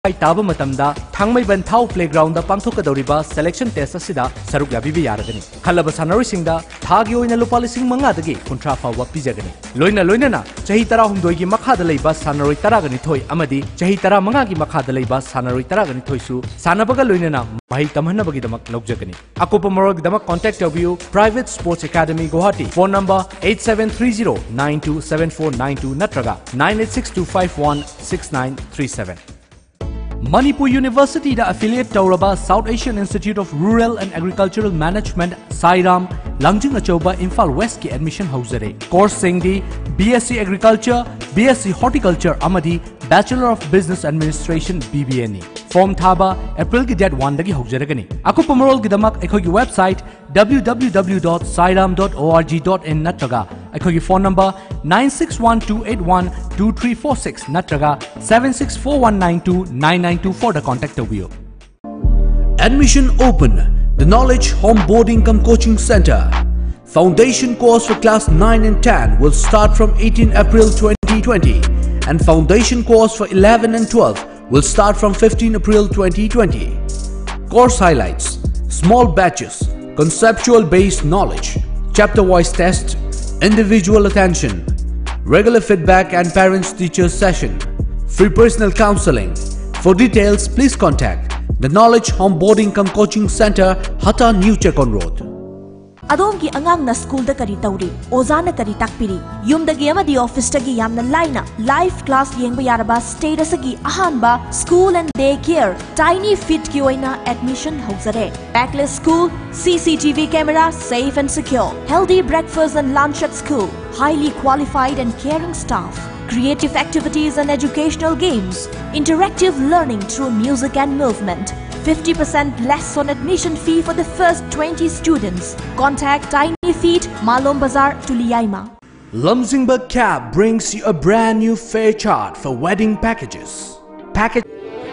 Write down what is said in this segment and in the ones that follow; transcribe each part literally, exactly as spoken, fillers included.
ताबा मतमदा थांगमैबन थाउ playground दा पांथोकदौरिबा selection test असिदा सरुक याबिबि यारगनी खल्लबा सानरोइसिंगदा थागी ओइना लुपा लिसिंग मंगा दगी कुंथ्रा फावबा पिजगनी लोइना लोइनाना चही तरा हुमदोइ गी मखादा लैबा सानरोइ तरागनी थोइ अमदी चही तरा मंगा गी मखादा लैबा सानरोइ तरागनी थोइसु सानबगा लोइनाना महै तमहनबगी दमक लौजगनी अकोप मरोग दमक कांटेक्ट तौबियु private sports academy Guwahati phone number eight seven three zero nine two seven four nine two नत्रगा nine eight six two five one six nine three seven Manipur University da affiliate Tauraba South Asian Institute of Rural and Agricultural Management Sairam Langjing Achoba Imphal West ki admission hauzare course singdi B S c Agriculture B S c Horticulture amadi Bachelor of Business Administration B B N E form thaba April ki date one dagi haujaragani akupa marol gi damak ekhogi website w w w dot sairam dot org dot in natraga ekhogi phone number nine six one two eight one two three four six natraga seven six four one nine two nine nine two for the contact of you. Admission open. The Knowledge Home Boarding Cum Coaching Center. Foundation course for class nine and ten will start from eighteenth April twenty twenty and foundation course for eleven and twelve will start from fifteenth April twenty twenty. Course highlights: small batches, conceptual based knowledge, chapter wise test, individual attention, regular feedback and parents teachers session, free personal counseling. For details, please contact the Knowledge Home Boarding Cum Coaching Center, Hata New Chekon Road. Adom ki angang na school da kari tauri, oza na kari takpiri, yum da giyama di office da giyam na line live class yengba yaraba status agi ahanba school and daycare tiny fit ki oina admission hauzare. Backless school, C C T V camera, safe and secure, healthy breakfast and lunch at school, highly qualified and caring staff. Creative activities and educational games, interactive learning through music and movement. fifty percent less on admission fee for the first twenty students. Contact Tiny Feet, Malom Bazar, Tuliaima. Lumsingba Cab brings you a brand new fare chart for wedding packages. Package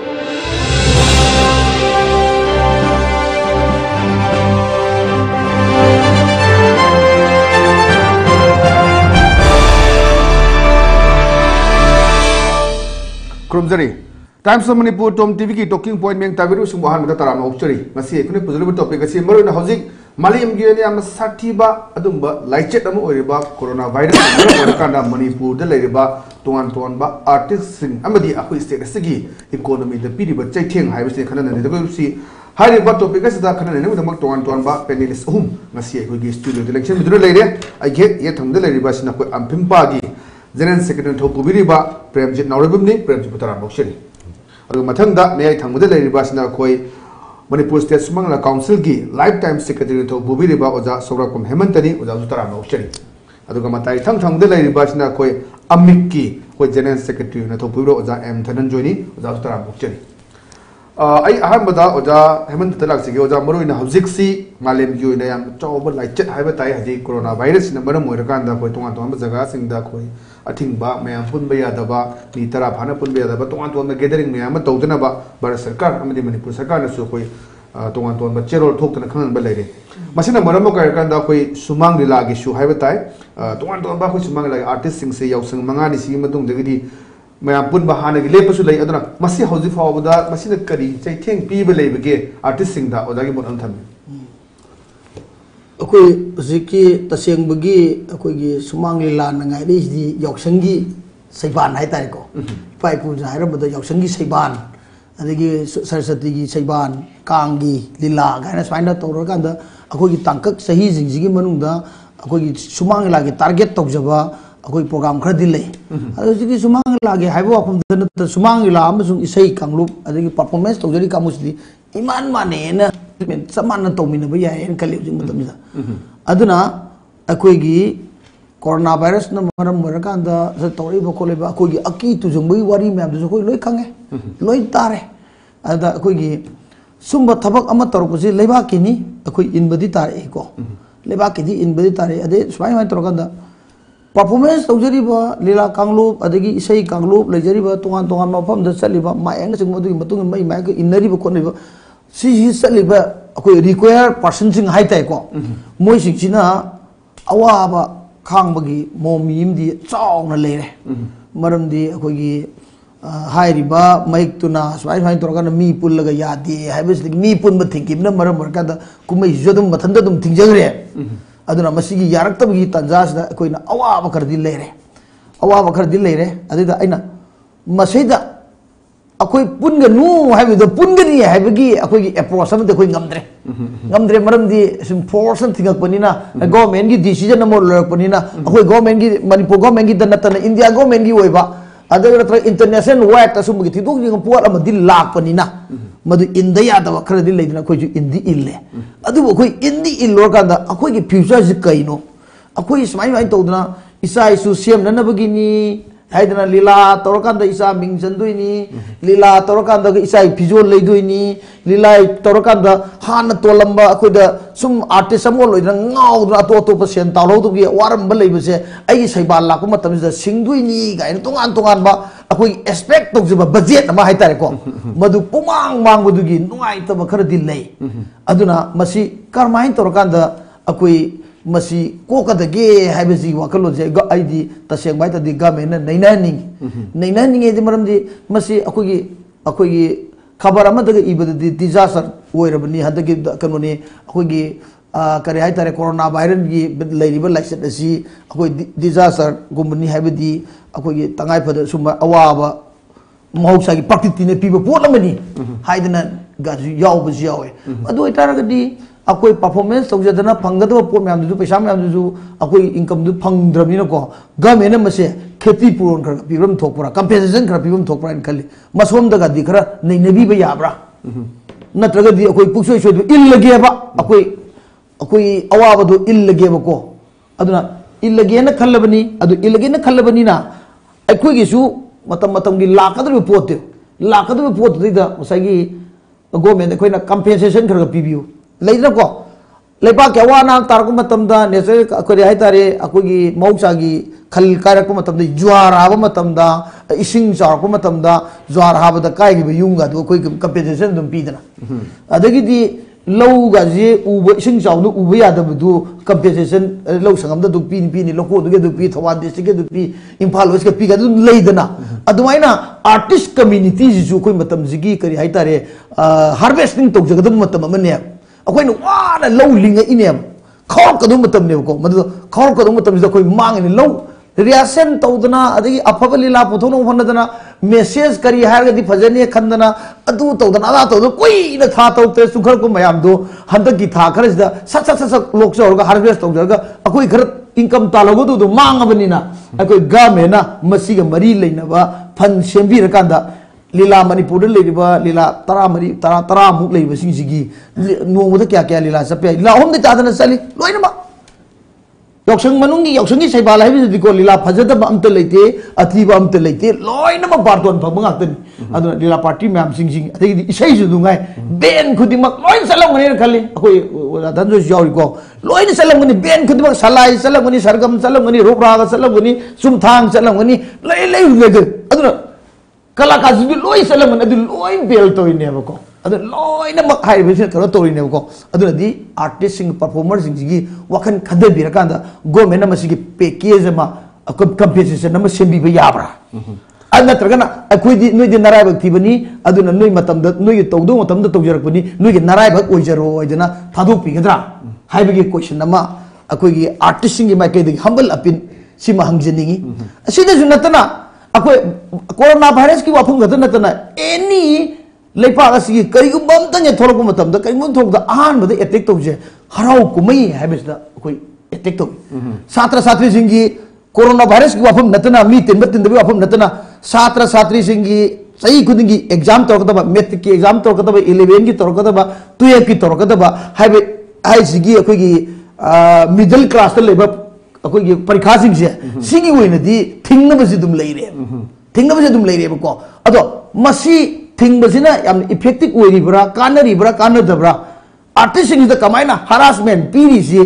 Krumzari Times of Manipur Tom T V ki talking point meng tabiru sumbahan mata taram opchari masi ekune puzulu topic asi maru na housing Malayam giyani am satiba adumba laichet amu oriba coronavirus amara kanda Manipur da leiriba tuan tuan ba artists sing amadi akoi state asigi economy da piriba chaitheng haibase khana na da si hari ba topic asi da khana ne mudamak tuan tuan ba panelist hum masi ekoi gi studio election midru leire ai ge ye thangda leiriba sina koi ampimpa gi General Secretary Thopubiriba Premjit Naurabimni Premjit Putaram Bokshari Adu mathangda meyai thangmuda leiriba sina koi Manipur State Sumangla Council gi Lifetime Secretary Thopubiriba Oja Sorakum Hemantani Oja Putaram Bokshari Adu matai thang thangda leiriba sina koi Amikki koi General Secretary na Thopubiro Oja M Thananjoini Oja Putaram Bokshari ai ahambada Oja Hemant Talak sigi Oja Maruina Hauziksi Malem gi oina yam chawba laichet haiba tai haji coronavirus na maram oirakanda koi tonga tonga jaga singda koi athingba mayam punba yadaba ni tara phana punba yadaba tonga tonga gathering mayam tawdana ba Bharat Sarkar amadi Manipur Sarkar na su koi tonga tonga cherol thokna khangan ba leire masina maram ka kanda koi sumang lila gi su haiba tai tonga tonga ba koi sumang lila artist sing se yausang manga ni si matung dagidi mayam punba hana gi lepasu lai aduna masi hauji fawda masina kari chaitheng pi ba leibage artist sing da odagi mon am tham अकोई उसी तसेंग बगी अकोई सुमांग लीला नंगाई दी यौसंगी सैबान है तारे को पाई पूजा है रब यौसंगी सैबान अदगी सरस्वती की सैबान कांगी लीला गाना स्वाइना तौर कांदा अकोई तांकक सही जिंजिगी मनुंदा अकोई सुमांग लीला के टारगेट तौजबा अकोई प्रोग्राम खर दिले अदगी सुमांग लीला के हाइबो अकुम दन सुमांग लीला अमसुंग इसई कांगलुप अदगी परफॉर्मेंस तौजरी कामुसदी इमान माने न Samana Tomina Baya and Kalib Aduna Akwigi coronavirus no Maram Murakanda, the Tori Bokoleba, Akogi Aki to Zumbi Wari Mab, Loi Kange, Loi Tare, Ada Akogi Sumba Tabak Amatorposi, Lebakini, Akui in Baditare Eco, Lebakini in Baditare, Ade, Swine Troganda. Performance of Jeriba, Lila Kangloop, Adegi Say Kangloop, Lejeriba, Tuan Tuan Mapam, the Saliba, my Angus and Matu Matung, my Mac in Neriba Coniva. Si saliba ako require person sing high type ko mo sing sina awa ba khang bagi mo mim di chaw na le re maram di ako gi हाइरिबा मैक्तुना स्वाई स्वाई तोरकान मी पुल्लगा यादे हाइबसि मी पुनब थिंकिबना मरम मरकादा कुमै जदम मथंदा दुम थिंजगरे अदुना मसिगी यारक्तबगी तंजासदा कोइना अवाब खरदि लेरे अवाब खरदि लेरे अदिदा अइना मसैदा अखोई पुनगनु हाइबदो पुनगनि हाइबगी अखोई approach अमदे अखोई ngамद्रे ngамद्रे मरमदि सिम फोर्स थिंगकपनिना गवर्नमेंट की डिसीजन अमो लरकपनिना अखोई गवर्नमेंट की मणिपुर गवर्नमेंट की दनतना इंडिया गवर्नमेंट की ओइबा अदर इंटरनेशनल वाइड तसुमगी थिदोक पोट अमदि लाकपनिना मदु इंदा यादव खरदि लेदिना अखोई इंदी इल्ले अदु अखोई इंदी इल्लो कांदा अखोई की फ्यूचर जि कइनो अखोई स्माइ माइ तौदना इसा इसु सेम ननबगिनी हाइदना लीला तौरकांदा इसा मिंगजनदुइनी लीला तौरकांदा इसा फिजोल लेदुइनी लीला तौरकांदा हान तोलंबा अखोइदा सुम आर्टिस्ट अमो लोइदना ngaudना तो तो सेन तालौदुगी वारंब लेबसे आई सैबा लाको मतमजा सिंगदुइनी गाइन तोंगान तोंगान बा अखोइ एक्सपेक्ट तौजबा बजेट अमा हाइतारेको मदु पुमांग मांगबदुगी नुआइतब खरदि लै अदुना मसी करमाइन तौरकांदा अखोइ मसी कोकदगे हाइबसी वाखलोजे आइदी तसेंग बाय तदि गवर्नमेंट नैनानिंग नैनानिंग एदि मरमदि मसी अखोगी अखोगी खबर अमदगे इबदि डिजास्टर ओइरबनी हदगे कनोनी अखोगी करे हाइतारे कोरोना वायरस की लेरिबा लाइसेट असि अखोई डिजास्टर गुमबनी हाइबदि अखोगी तंगाइ फद सुमा अवाबा महौसागी प्रकृतिने पिबो पोटमनी हाइदना गाजु यावबसि यावे अदु इतारगदि अखोई परफॉर्मेंस तौजदना फंगदब पोट मैम पैसा मैम अखोई इनकम फंगद्रबनिनको गवर्नमेंट मसे खेती पुरोन खर पिबम थोकपरा कंपेंसेशन खर पिबम थोकपरा इन खल्ली मसोमदगदि खर नैनबीबा याब्रा नत्रगदि अखोई पुक्सोय सोय इल्लगेबा अखोई अखोई अवाबदो इल्लगेबको अदुना इल्लगेना खल्लबनी अदु इल्लगेना खल्लबनिना अखोईगिसु मतम मतमगी लाकदब पोते लाकदब पोतदिदा मसागी गवर्नमेंट अखोइना कंपेंसेशन खर पिबियो लेको लेबा के वाना तारको मतमदा नेचर अखोई हाइतारे अखोगी मौसागी खल कारको मतमदा ज्वार हाब मतमदा इसिंग चारको मतमदा ज्वार हाबदा काइगिबा युंगा दो अखोई कंपेंसेशन दम पीदना अदगिदि लौगा जे उब इसिंग चावनु उब यादबदु कंपेंसेशन लौ संगमदा दु पीनि पीनि लोको दुगे दु पी थवा डिस्ट्रिक्ट दु पी इम्फाल वेस्ट के पीगा दु लेदना अदुमाइना आर्टिस्ट कम्युनिटी जिसु कोई मतम जिगी करी हाइतारे हार्वेस्टिंग तौजगदम मतम अमने अखोइन वाना लौ लिंग इनेम खौर कदु मतम नेबको मदु खौर कदु मतम ज कोई मांगनि लौ रिएक्शन तौदना अदगी अफब लीला पुथोनो होनदना मेसेज करी हारगदि फजने खंदना अदु तौदना अदा तौदो कोई न था तौते सुखर को मयाम दो हंदक की था खरसदा सत सत सत लोक जोरगा हार्वेस्ट तौजरगा अखोइ घर इनकम तालगो दु मांगबनिना अखोइ गवर्नमेंट मसिग मरी लेनबा फन सेंबी रकांदा लीला मणिपुर लीला तरा मरी तरा तरा मुक लेबसिंगी नोंबद क्या क्या लीला चपे लीला होम चादना चली लोइनमा यौसंग मनुंगी यौसंगी सैबाल हाइबदिको लीला फजदब अमत लेते अतीब अमत लेते लोइनमा बारतोन फंग गातनी अदुना लीला पार्टी मैम सिंग सिंग अदगी इसै जुदुंगाय बेन खुदिमक लोइन सलमगनि खल्ली अखोई धनजो यावरिको लोइन सलमगनि बेन खुदिमक सलाई सलमगनि सरगम सलमगनि रूपराग सलमगनि सुमथांग सलमगनि लै लै लेगे अदुना कलाकार लोई सलमन लोई बेल तौरीनेबको लोइनमक हाइबसे करो तौरीनेबको अदुनदि आर्टिस्ट परफॉर्मर सिंगी वखन खदबिरकांदा गवर्नमेंट मसिगी पैकेज अमा कंपेंसेशन अमा सेंबिबा याब्रा अनत्रगना अखोइदि नोइदि नारायबक थिबनी अदुना नोइ मतमदा नोइ तौदो मतमदा तौजरकबनी नोइगे नारायबक ओइजरो ओइदना थादोपिगद्रा हाइबगी क्वेश्चन अमा अखोइगी आर्टिस्ट सिंगी माइकेदि हम्बल अपिन सिमा हंगजनिगी असिदसु नतना अखोई कोरोना वायरस की वाफम खत नतना एनी लेपाक असि करिगुम अमतंगे थोरको मतमदा करिगुम थोरदा अहानबदा अटैक तौजे हराउ कुमई हाइबसदा अखोई अटैक तौ छात्र छात्री सिंगी कोरोना वायरस की वाफम नतना मी तिनब तिनदबी वाफम नतना छात्र छात्री सिंगी सही खुदिंगी एग्जाम तौरकदबा मैट्रिक की एग्जाम तौरकदबा इलेवन की तौरकदबा ट्वेल्व की तौरकदबा हाइबे हाइसिगी अखोई मिडिल क्लास त लेबा अखोई परीक्षा सिंगसे सिगी ओइनदी थिंगनबसि दुम लेरे थिंगनबसि दुम लेरेबको अदो मसी थिंगबसिना याम इफेक्टिव ओइरिबरा कानरिबरा कानदबरा आर्टिस्ट सिंगदा कमाइना हरासमेंट पीरिसि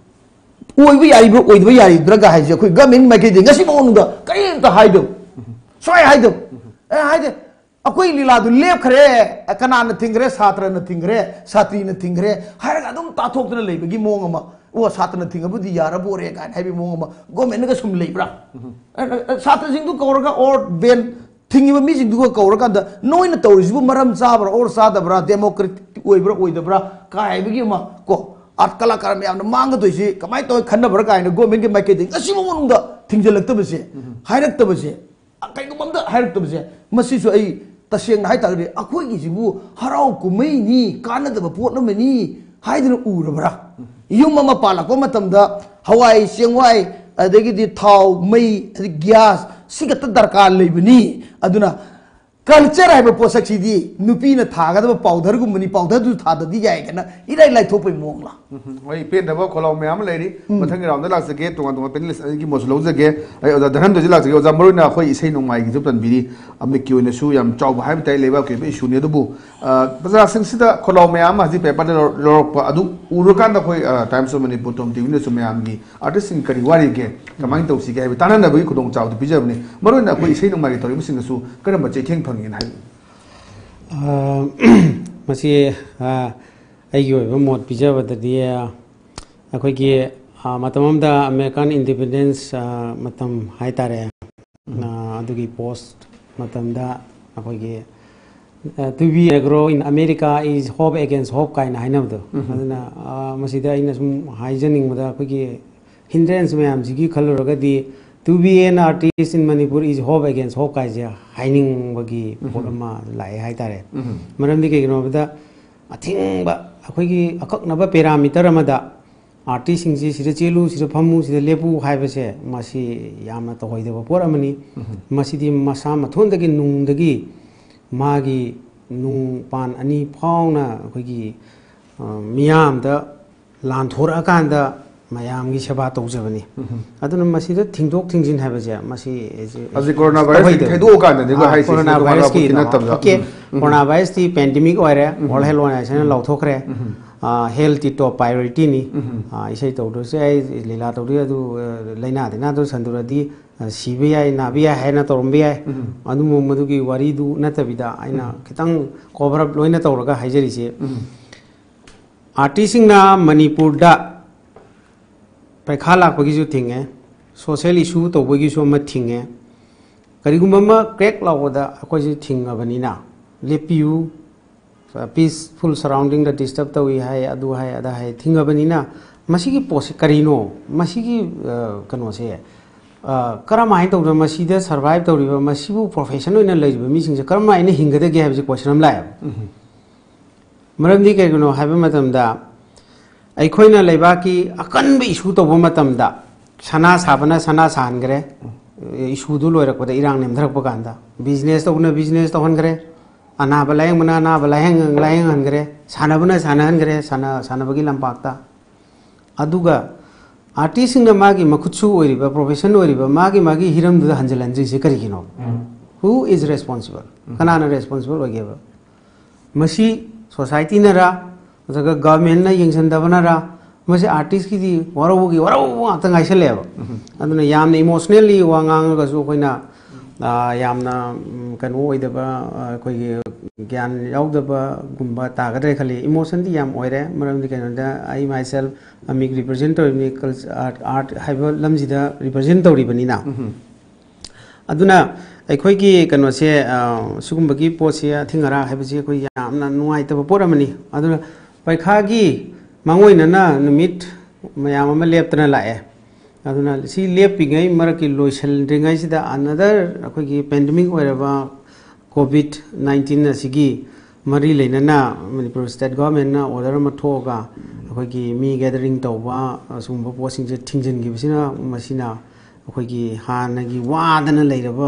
ओइबि यारिबो ओइदबो यारिद्रगा हाइजे अखोई गवर्नमेंट माइकेदि ngasi मौनुदा करिंता हाइदो सोय हाइदो ए हाइदे अखोई लीलादु लेप खरे कनान थिंगरे छात्र न थिंगरे छात्री न थिंगरे हारगा दुम ताथोक्तन लेबगी मोंग अमा वो छात्र थिंगबुदी यारबो रे गान हाइबि मोंग अमा गवर्नमेंट गा सुम लेब्रा छात्र सिंगदु कौरगा और बेन ꯊꯤꯡꯉꯤꯕ ꯃꯤꯁꯤꯡꯗꯨꯒ ꯀꯧꯔꯀꯥꯟꯗ ꯅꯣꯏꯅ ꯇꯧꯔꯤꯁꯤꯕꯨ ꯃꯔꯝ ꯆꯥꯕ꯭ꯔꯥ ꯑꯣꯔ ꯆꯥꯗꯕ꯭ꯔꯥ ꯗꯦꯃꯣꯀ꯭ꯔꯦꯇꯤꯛ ꯑꯣꯏꯕ꯭ꯔꯥ ꯑꯣꯏꯗꯕ꯭ꯔꯥ ꯀꯥꯏꯕꯒꯤ ꯑꯃ ꯀꯣ ꯑꯥꯔꯠ ꯀꯂꯥꯀꯥꯔ ꯃꯌꯥꯝꯅ ꯃꯥꯡꯒꯗꯣꯏꯁꯤ ꯀꯃꯥꯏꯅ ꯇꯧꯔ ꯈꯟꯅꯕ꯭ꯔꯥ ꯀꯥꯏꯅ ꯒꯣꯔꯃꯦꯟꯒꯤ ꯃꯥꯏꯀꯩꯗꯒꯤ ꯑꯁꯤꯒꯤ ꯃꯅꯨꯡꯗ ꯊꯤꯡꯖꯤꯜꯂꯛꯇꯕꯁꯦ ꯍꯥꯏꯔꯛꯇꯕꯁꯦ ꯀꯩꯒꯨꯝꯕ ꯑꯝꯇ ꯍꯥꯏꯔꯛꯇꯕꯁꯦ ꯃꯁꯤꯁꯨ ꯑꯩ ꯇꯁꯦꯡꯅ ꯍꯥꯏꯇꯥꯔꯒꯗꯤ ꯑꯩꯈꯣꯏꯒꯤꯁꯤꯕꯨ ꯍꯔꯥꯎ ꯀꯨꯝꯍꯩꯅꯤ ꯀꯥꯟꯅꯗꯕ ꯄꯣꯠ ꯑꯃꯅꯤ ꯍꯥꯏꯗꯅ ꯎꯔꯕ꯭ꯔꯥ ꯌꯨꯝ ꯑꯃ ꯄꯥꯜꯂꯛꯄ ꯃꯇꯝꯗ ꯍꯋꯥꯏ ꯆꯦꯡꯋꯥꯏ ꯑꯗꯒꯤꯗꯤ ꯊꯥꯎ ꯃꯩ ꯑꯗꯒꯤ ꯒ꯭ꯌꯥꯁ ꯁꯤꯒꯠꯇ ꯗꯔꯀꯥꯔ ꯂꯩꯕꯅꯤ ꯑꯗꯨꯅ ꯀꯜꯆꯔ ꯍꯥꯏꯕ ꯄꯣꯠꯁꯛꯁꯤꯗꯤ ꯅꯨꯄꯤꯅ ꯊꯥꯒꯗꯕ ꯄꯥꯎꯗꯔꯒꯨꯝꯕꯅꯤ ꯄꯥꯎꯗꯔꯗꯨ ꯊꯥꯗꯗꯤ ꯌꯥꯏꯒꯅ ꯏꯔꯥꯏ ꯂꯥꯏꯊꯣꯛꯄꯩ ꯃꯑꯣꯡꯂꯥ ꯍꯣꯏ ꯄꯦꯟꯗꯕ ꯈꯣꯜꯂꯥꯎ ꯃꯌꯥꯝ ꯑꯃ ꯂꯩꯔꯤ ꯃꯊꯪꯒꯤ ꯔꯥꯎꯟꯗ ꯂꯥꯛꯆꯒꯦ ꯇꯣꯉꯥꯟ ꯇꯣꯉꯥꯟ ꯄꯦꯅꯦꯂꯤꯁ ꯑꯩꯒꯤ ꯃꯣꯠꯁꯨ ꯂꯧꯖꯒꯦ ꯑꯩ ꯑꯣꯖꯥ ꯙꯅꯟꯖꯣꯏꯁꯤ ꯂꯥꯛꯆꯒꯦ ꯑꯣꯖꯥ ꯃꯔꯨꯑꯣꯏꯅ ꯑꯩꯈꯣꯏ ꯏꯁꯩ ꯅꯣꯡꯃꯥꯏꯒꯤꯁꯨ ꯄꯟꯕꯤꯔꯤ ꯑꯃꯤꯛꯀꯤ ꯑꯣꯏꯅꯁꯨ ꯌꯥꯝ ꯆꯥꯎꯕ ꯍꯥꯏꯕ ꯇꯥꯏ ꯂꯩꯕꯥꯛꯀꯤ ꯑꯣꯏꯕ ꯏꯁꯨꯅꯤ ꯑꯗꯨꯕꯨ ꯄ꯭ꯔꯖꯥꯁꯤꯡꯁꯤꯗ ꯈꯣꯜꯂꯥꯎ ꯃꯌꯥꯝ ꯑꯃ ꯍꯧꯖꯤꯛ ꯄꯦꯄꯔꯗ ꯂꯧꯔꯛꯄ ꯑꯗꯨ ꯎꯔꯀꯥꯟꯗ ꯑꯩꯈꯣꯏ ꯇꯥꯏꯝꯁ ꯑꯣꯐ ꯃꯅꯤꯄꯨꯔ ꯇꯣꯝ ꯇꯤꯚꯤꯅꯁꯨ ꯃꯌꯥꯝꯒꯤ ꯑꯥꯔꯇꯤꯁꯁꯤꯡ ꯀꯔꯤ ꯋꯥꯔꯤꯒꯦ ꯀꯃꯥꯏꯅ ꯇꯧꯁꯤꯒꯦ ꯍꯥꯏꯕ ꯇꯥꯟꯅꯅꯕꯒꯤ ꯈꯨꯗꯣꯡꯆꯥꯕꯗꯨ ꯄꯤꯖꯕꯅꯤ ꯃꯔꯨꯑꯣꯏꯅ ꯑꯩꯈꯣꯏ ꯏꯁꯩ ꯅꯣꯡꯃꯥꯏꯒꯤ ꯇꯧꯔꯤꯕꯁꯤꯡꯅꯁꯨ ꯀꯔꯝꯕ ꯆꯩꯊꯦꯡ ꯐꯪꯉꯦꯅ ꯍꯥꯏꯕꯤꯌꯨ ꯃꯁꯤ ꯑꯩꯒꯤ ꯑꯣꯏꯕ ꯃꯣꯠ ꯄꯤꯖꯕꯗꯗꯤ ꯑꯩꯈꯣꯏꯒꯤ ꯃꯇꯝ ꯑꯃꯗ ꯑꯃꯦꯔꯤꯀꯥꯟ ꯏꯟꯗꯤꯄꯦꯟꯗꯦꯟꯁ ꯃꯇꯝ ꯍꯥꯏꯇꯥꯔꯦ ꯑꯗꯨꯒꯤ ꯄꯣꯁ ꯃꯇꯝꯗ ꯑꯩꯈꯣꯏꯒꯤ to be negro in America is hope against hope ꯀꯥꯏꯅ ꯍꯥꯏꯅꯕꯗꯣ ꯑꯗꯨꯅ ꯃꯁꯤꯗ ꯑꯩꯅ ꯁꯨꯝ ꯍꯥꯏꯖꯅꯤꯡꯕꯗ ꯑꯩꯈꯣꯏꯒꯤ ꯍꯤꯟꯗ꯭ꯔꯦꯟꯁ ꯃꯌꯥꯝꯁꯤꯒꯤ ꯈꯜꯂꯨꯔꯒꯗꯤ to be an artist in Manipur is hope against hope kaise haining bagi pot ama lai hai tare maramdi ke gino bada athing ba akhoi gi akak na ba parameter amada artist sing ji sida chelu sida phamu sida lepu hai ba se masi yamna to hoide ba pot amani masi di masa mathon dagi nung dagi magi nung pan ani phauna akhoi gi miyam da lan thora kan da mayamgi seba tawjabani aduna masida thingdok thingjin habase masi aji corona virus thaido kan de go hai corona virus ki okay corona virus ti pandemic oire all hello na sana lauthokre health ti top priority ni isai tawdo se ai lila tawdi adu laina dina do sanduradi sibi ai na bi ai haina torumbi ai adu madu ki wari du natabida aina kitang cover up loina tawraga haijari se artist na manipur da पैखा लापगी थिंगे social issue तौबगी थिंगे करीगुम crack लाद अखोई थिंगबनीना लेपियू पीसफुल सराउंडिंग डिस्टर्ब तौई है अदु है अदा है थिंगबनीना मसीगी पोसे करीनो मसीगी कनोसे करम हाइन तौद मसीदा सर्वाइव तौरिबा मसीबु प्रोफेशन ओइना लैबा मिसिंग से करम आइना हिंगदगे हाबजे क्वेश्चन अम लाय मरमदी केगनो हाबा मतमदा अखोना लेबाकी अकनब इशू तब सना साबना सना साहनग्रे इशूदू लोरपद इरांग नेमधरप कांदा बिजनेस तौना बिजनेस तौहनग्रे अनाब लायंगना अनाब लायंग लायंगनग्रे सानबना सानहनग्रे साना सानबगी लंपाक्ता अदुगा आर्टिस्ट मागी मखुत्सु ओइरिबा प्रोफेशन ओइरिबा मागी मागी हिरमदुदा हंजलंजिसे करिगिनो हु इज रेस्पॉन्सिबल कनाना रेस्पॉन्सिबल ओइगेबा मसी सोसाइटी नरा गवर्नमेंट यंगसनदबनरा मसे आर्टिस्ट की वरौगी वरौ ngata ngaiseleba aduna yamna emotionally wangangasu koina yamna kanu oidaba koi gyan yaudaba gumba tagadre khali emotion di yam oire maramdi kanada I myself amig representative ni art art haiba lamjida represent tawri banina aduna अखोई की कनो से सुगुम्बगी पोसे थिंगरा हाइबसे अखोई यामना नुआइतब पोरमनी अदुना पैखा की मांगोइनना नुमित मयाम अमा लेपतना लाए अदुना सी लेपिङै मरकी लोइसलद्रिङै सिदा अनदर अखोई की पेंडेमिक ओइरबा कोविड नाइनटीन असिगी मरी लेनना मणिपुर स्टेट गवर्नमेंट ना ऑर्डर अमा थोगा अखोई की मी गैदरिंग तौबा सुगुम्ब पोसिंग जे थिंजनगिबसिना मसिना अखोई की हानगी वादना लेरबा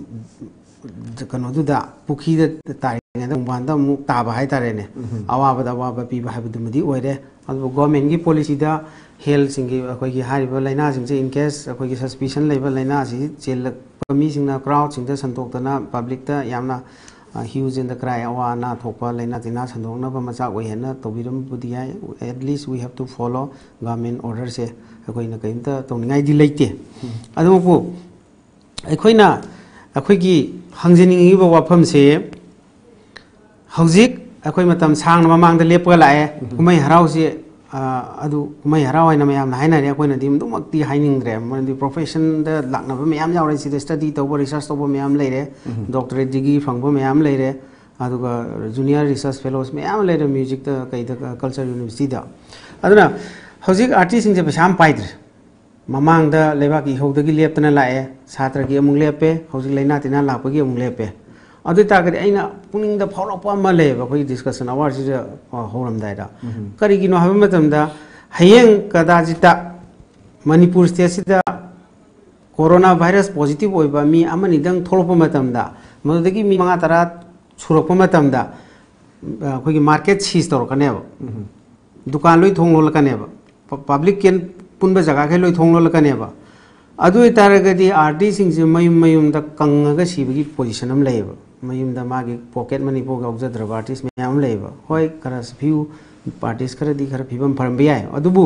कनोदुदा पुखीदा तारिङदा बांदा मु ताबा हाइतारेने अवाबदा अवाबा पीबा हाइबदुमदी ओइरे अदु गवर्नमेंट की पॉलिसी दा हेल्थ सिंगी अखोई की हारिबा लाइना सिंजे इन केस अखोई की सस्पिशन लेबा लाइना सि चेल मी सिंगना क्राउड सिंगदा संतोक्तना पब्लिक दा यामना ह्यूज इन द क्राई अवाना थोपा लाइना तिना संदोंगना मचा ओइहेना तोबिरम बुदिया at least we have to follow government order से अखोइना कइमता तोंनिङाइ दि लेते अदुमपु अखोइना अखोइगी हंजनिङिबा वाफम से हौजिक अखोइ मतम सांग ममांग द लेपगा लाए कुमै हराउ से अदु कुमाई हरावाइना मैम हाइनारे अखोइना दि मदुमक्ति हाइनिंग्रे मनदि प्रोफेशन द लाक्नबा मैम यावरे सिदे स्टडी तौबा रिसर्च तौबा मैम लेरे डॉक्टरेट डिग्री फंगबा मैम लेरे अदुगा जूनियर रिसर्च फेलोस मैम लेरे म्यूजिक द कई द कल्चर यूनिवर्सिटी दा अदुना हौजिक आर्टिस्ट सिंग जे पैसा पाइद्रे ममांग द लेबाकी हौदगी लेपतना लाए छात्र की अमुंग लेपे हौजिक लेना तिना लापगी अमुंग लेपे अदु तागदि अइना पुनिंग द फौरप अमा लेबा कोई डिस्कशन अवार सि होरम दाइदा करिगिनो हाबे मतमदा हयेंग कदाजिता मणिपुर स्टेट सिदा कोरोना वायरस पॉजिटिव ओइबा मी अमनि दंग थोरप मतमदा मदुदगी मी मंगा तरा सुरप मतमदा कोई मार्केट सीज तोरकनेबा दुकान लोई थोंग लोलकनेबा पब्लिक केन पुनबा जगह के लोई थोंग लोलकनेबा अदु तारगदि आर्टिस्ट सिंग जे मयुम मयुम द कंगगा सिबगी पोजीशन अम लेबा मयुम द मागे पॉकेट मनी पो गौजद्र आर्टिस्ट मैम लेबा होय खरा फ्यू आर्टिस्ट खरा दी खरा फिबम फरम याय अदुबु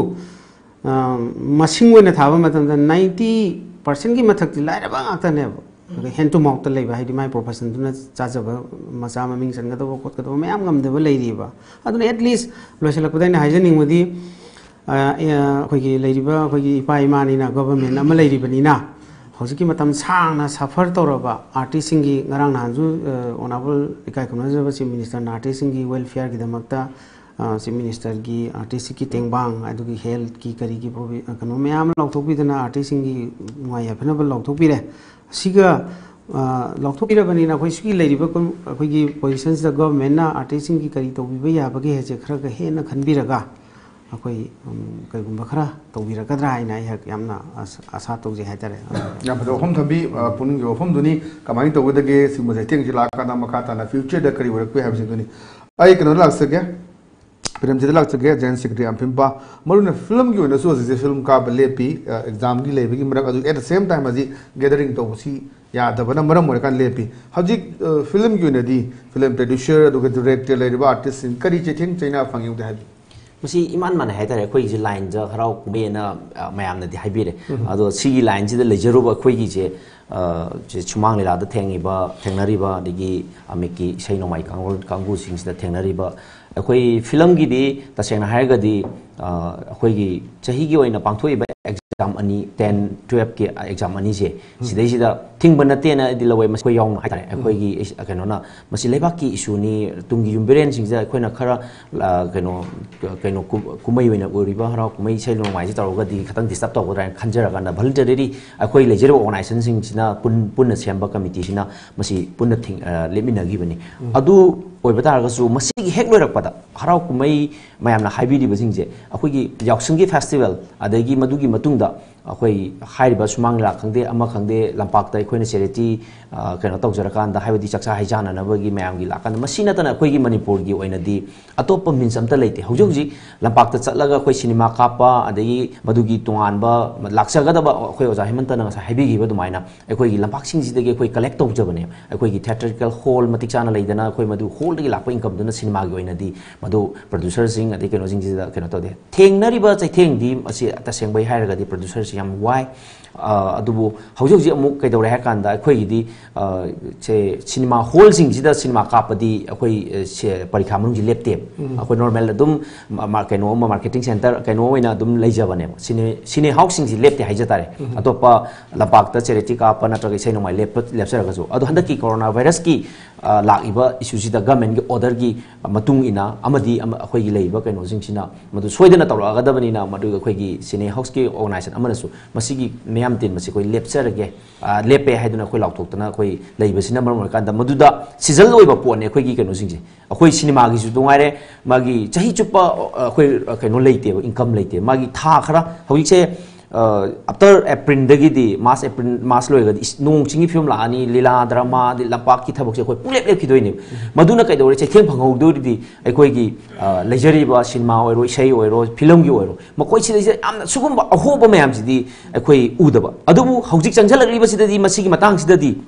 मसिंग ओइना थाबा मतम द नाइंटी परसेंट की मथक लाइरबा गाक्तनेबा हेंड टू माउथ लेबा हाइदि माय प्रोफेशन दुना चाजबा मचा ममिंग सनगदबो कोतगदबो मैम गमदबा लेरिबा अदुना एट लीस्ट लोइसलकदाइना हाइजनिंगमदि अखोगी लेरिबा अखोगी इपा इमानिना गवर्नमेंट अमा लेरिबनिना हौजिकी मतम सांगना सफर तौरबा आर्टिस्ट सिंगी ngरang नानजु ऑनरेबल इकाई खुमनाजबा चीफ मिनिस्टर आर्टिस्ट सिंगी वेलफेयर की दमकता चीफ मिनिस्टर की आर्टिस्ट की तेंबांग अदुगी हेल्थ की करी की कनो मैम लौथोकबिदना आर्टिस्ट सिंगी नुवाय याफनबा लौथोकबिरे सिगा लौथोकबिरबनिना अखोई सिगी लेरिबा अखोगी पोजीशंस द गवर्नमेंट आर्टिस्ट सिंगी करी तौबिबा याबगे हेजे खरगा हेना खनबिरगा अखोई कईगुंबा खरा तौबिरगद्रा हाइना यामना आशा तौजे हाइतारे याम फदो होम थबी पुनिंग यो होम दुनी कमाई तौगदगे सिमजे तेंग जिला काना मखा ताना फ्यूचर द करी वरक हाबसे दुनी आई कनो लाक्सगे फिल्म जिला लाक्सगे जैन सेक्रेटरी अम्पिंपा मरुने फिल्म की ओना सो जे फिल्म का लेपी एग्जाम की लेबी मरक अदु एट द सेम टाइम अजी गैदरिंग तौसी यादबना मरम मरकान लेपी हजिक फिल्म की ओना दी फिल्म प्रोड्यूसर अदुगे डायरेक्टर लेरिबा आर्टिस्ट करी चेथिंग चाइना फंगिउ दे हाबी मसी इमान मन हाइतारे अखोई जे लाइन ज हराउ कुबेना मयाम नदि हाइबिरे अदो सिगी लाइन जिदा लेजरुबा अखोई जे जे सुमांग लेला द थेंगिबा थेंगनरिबा दिगी अमेकी इसै नोमाई कांगुल कांगु सिंगसिदा थेंगनरिबा अखोई फिल्म की दी तसेंगना हायगदी अखोई की चही की ओइना पांथोइबा एग्जाम अनि टेन ट्वेल्व के एग्जाम अनि जे सिदैसिदा थिंग बनतेना दिलवै मस को यौन हाइतारे अखोई की कनोना मसी लेबा की इशूनी तुंगी युम्बरेन सिंगजा अखोइना खरा कनो कनो कुमै ओइना ओरिबा हराउ कुमै इसै नोमाई जे तौगदी खतंग डिस्टर्ब तौगदरा खंजरगाना भलटरी अखोई लेजर ऑर्गनाइजेशन सिंगसिना पुन पुन सेंबा कमिटी सिना मसी पुन थिंग लेमिनगिबनी अदु ओइबा तारगसु मसी हेक लोइरकपदा हराउ कुमै मयामना हाइबिदिबसिंगजे अखोई याउसंगी फेस्टिवल अदगी मदुगी मतुंगदा अखोई हाइरिबा सुमांग ला खंगदे अमा खंगदे लंपाकता अखोइना चैरिटी कनो तौजरकांदा हाइबदी चक्सा हाइजाननबगी मयामगी लाकान मसीना तना अखोई मणिपुर की ओइनादी अतोप मिन्स अमता लेते हौजि हौजि लंपाकता चलगा अखोई सिनेमा कापा अदगी मदुगी तोंगानबा लाक्सगदबा अखोई ओजा हेमंतना ngasa हाइबिगिबा दुमाइना अखोई लंपाकसिंगसिदगी अखोई कलेक्ट तौजबने अखोई थिएटरिकल हॉल मतिक चाना लेदना अखोई मदु हॉल दगी लापा इनकम दुना सिनेमा गी ओइनादी मदु प्रोड्यूसर सिंग अदगी कनो सिंगसिदा कनो तौदे थेंगनरिबा चैथेंगदी असी तसेंगबै हाइरगदी प्रोड्यूसर सिंग वाई अदुबु हौजि हौजि अमुक कइदौरे हाकांदा अखोइगिदी से सिनेमा हॉल सिंगसिदा सिनेमा कापदी अखोई से परीक्षा मनुंग लेपते अखोई नॉर्मल अदुम कनो मार्केटिंग सेंटर कनो ओइना अदुम लेजबने सिने सिने हाउस सिंगसि लेपते हाइजतारे अतोपा लपाकता चैरिटी कापा नत्रग इसै नोमाय लेप लेपसरगसु अदु हंदकी कोरोना वायरस की लाइबा इशूसिदा गवर्नमेंट की ऑर्डर की मतुंग इना अमदी अखोइगी लेइबा कनो सिंगसिना मदु सोइदना तौरगदबनिना मदु अखोइगी सिने हाउस की ऑर्गनाइजेशन अमनसु मसिगी मैम तीन मसी कोई लेपसरगे लेपे हाइदुना कोई लाउथोक्तना कोई लेइबसिना मरम कांदा मदुदा सीजन ओइबा पोने अखोइगी कनो सिंगसि अखोई सिनेमा गी सु दुंगारे मागी चही चुप्पा अखोई कनो लेइते इनकम लेइते मागी था खरा हौइसे आफ्टर एप्रिल दगी मार्च एप्रिल मार्च लोगदी नोंग चिंगी फिल्म लानी लीला ड्रामा लंपाक की थबक से अखोई पुलेप लेपखिदोइने मदुना कइदौरे चेथें फंगौदोरिदी अखोइगी लेजरीबा सिनेमा ओइरो इसै ओइरो फिल्म की ओइरो मकोइ सिदैसे यामना सुगुम अहोब मयाम सिदी अखोई उदबा अदुबु हौजिक चंजलगलिबा सिददी मसिगी मतंग सिददी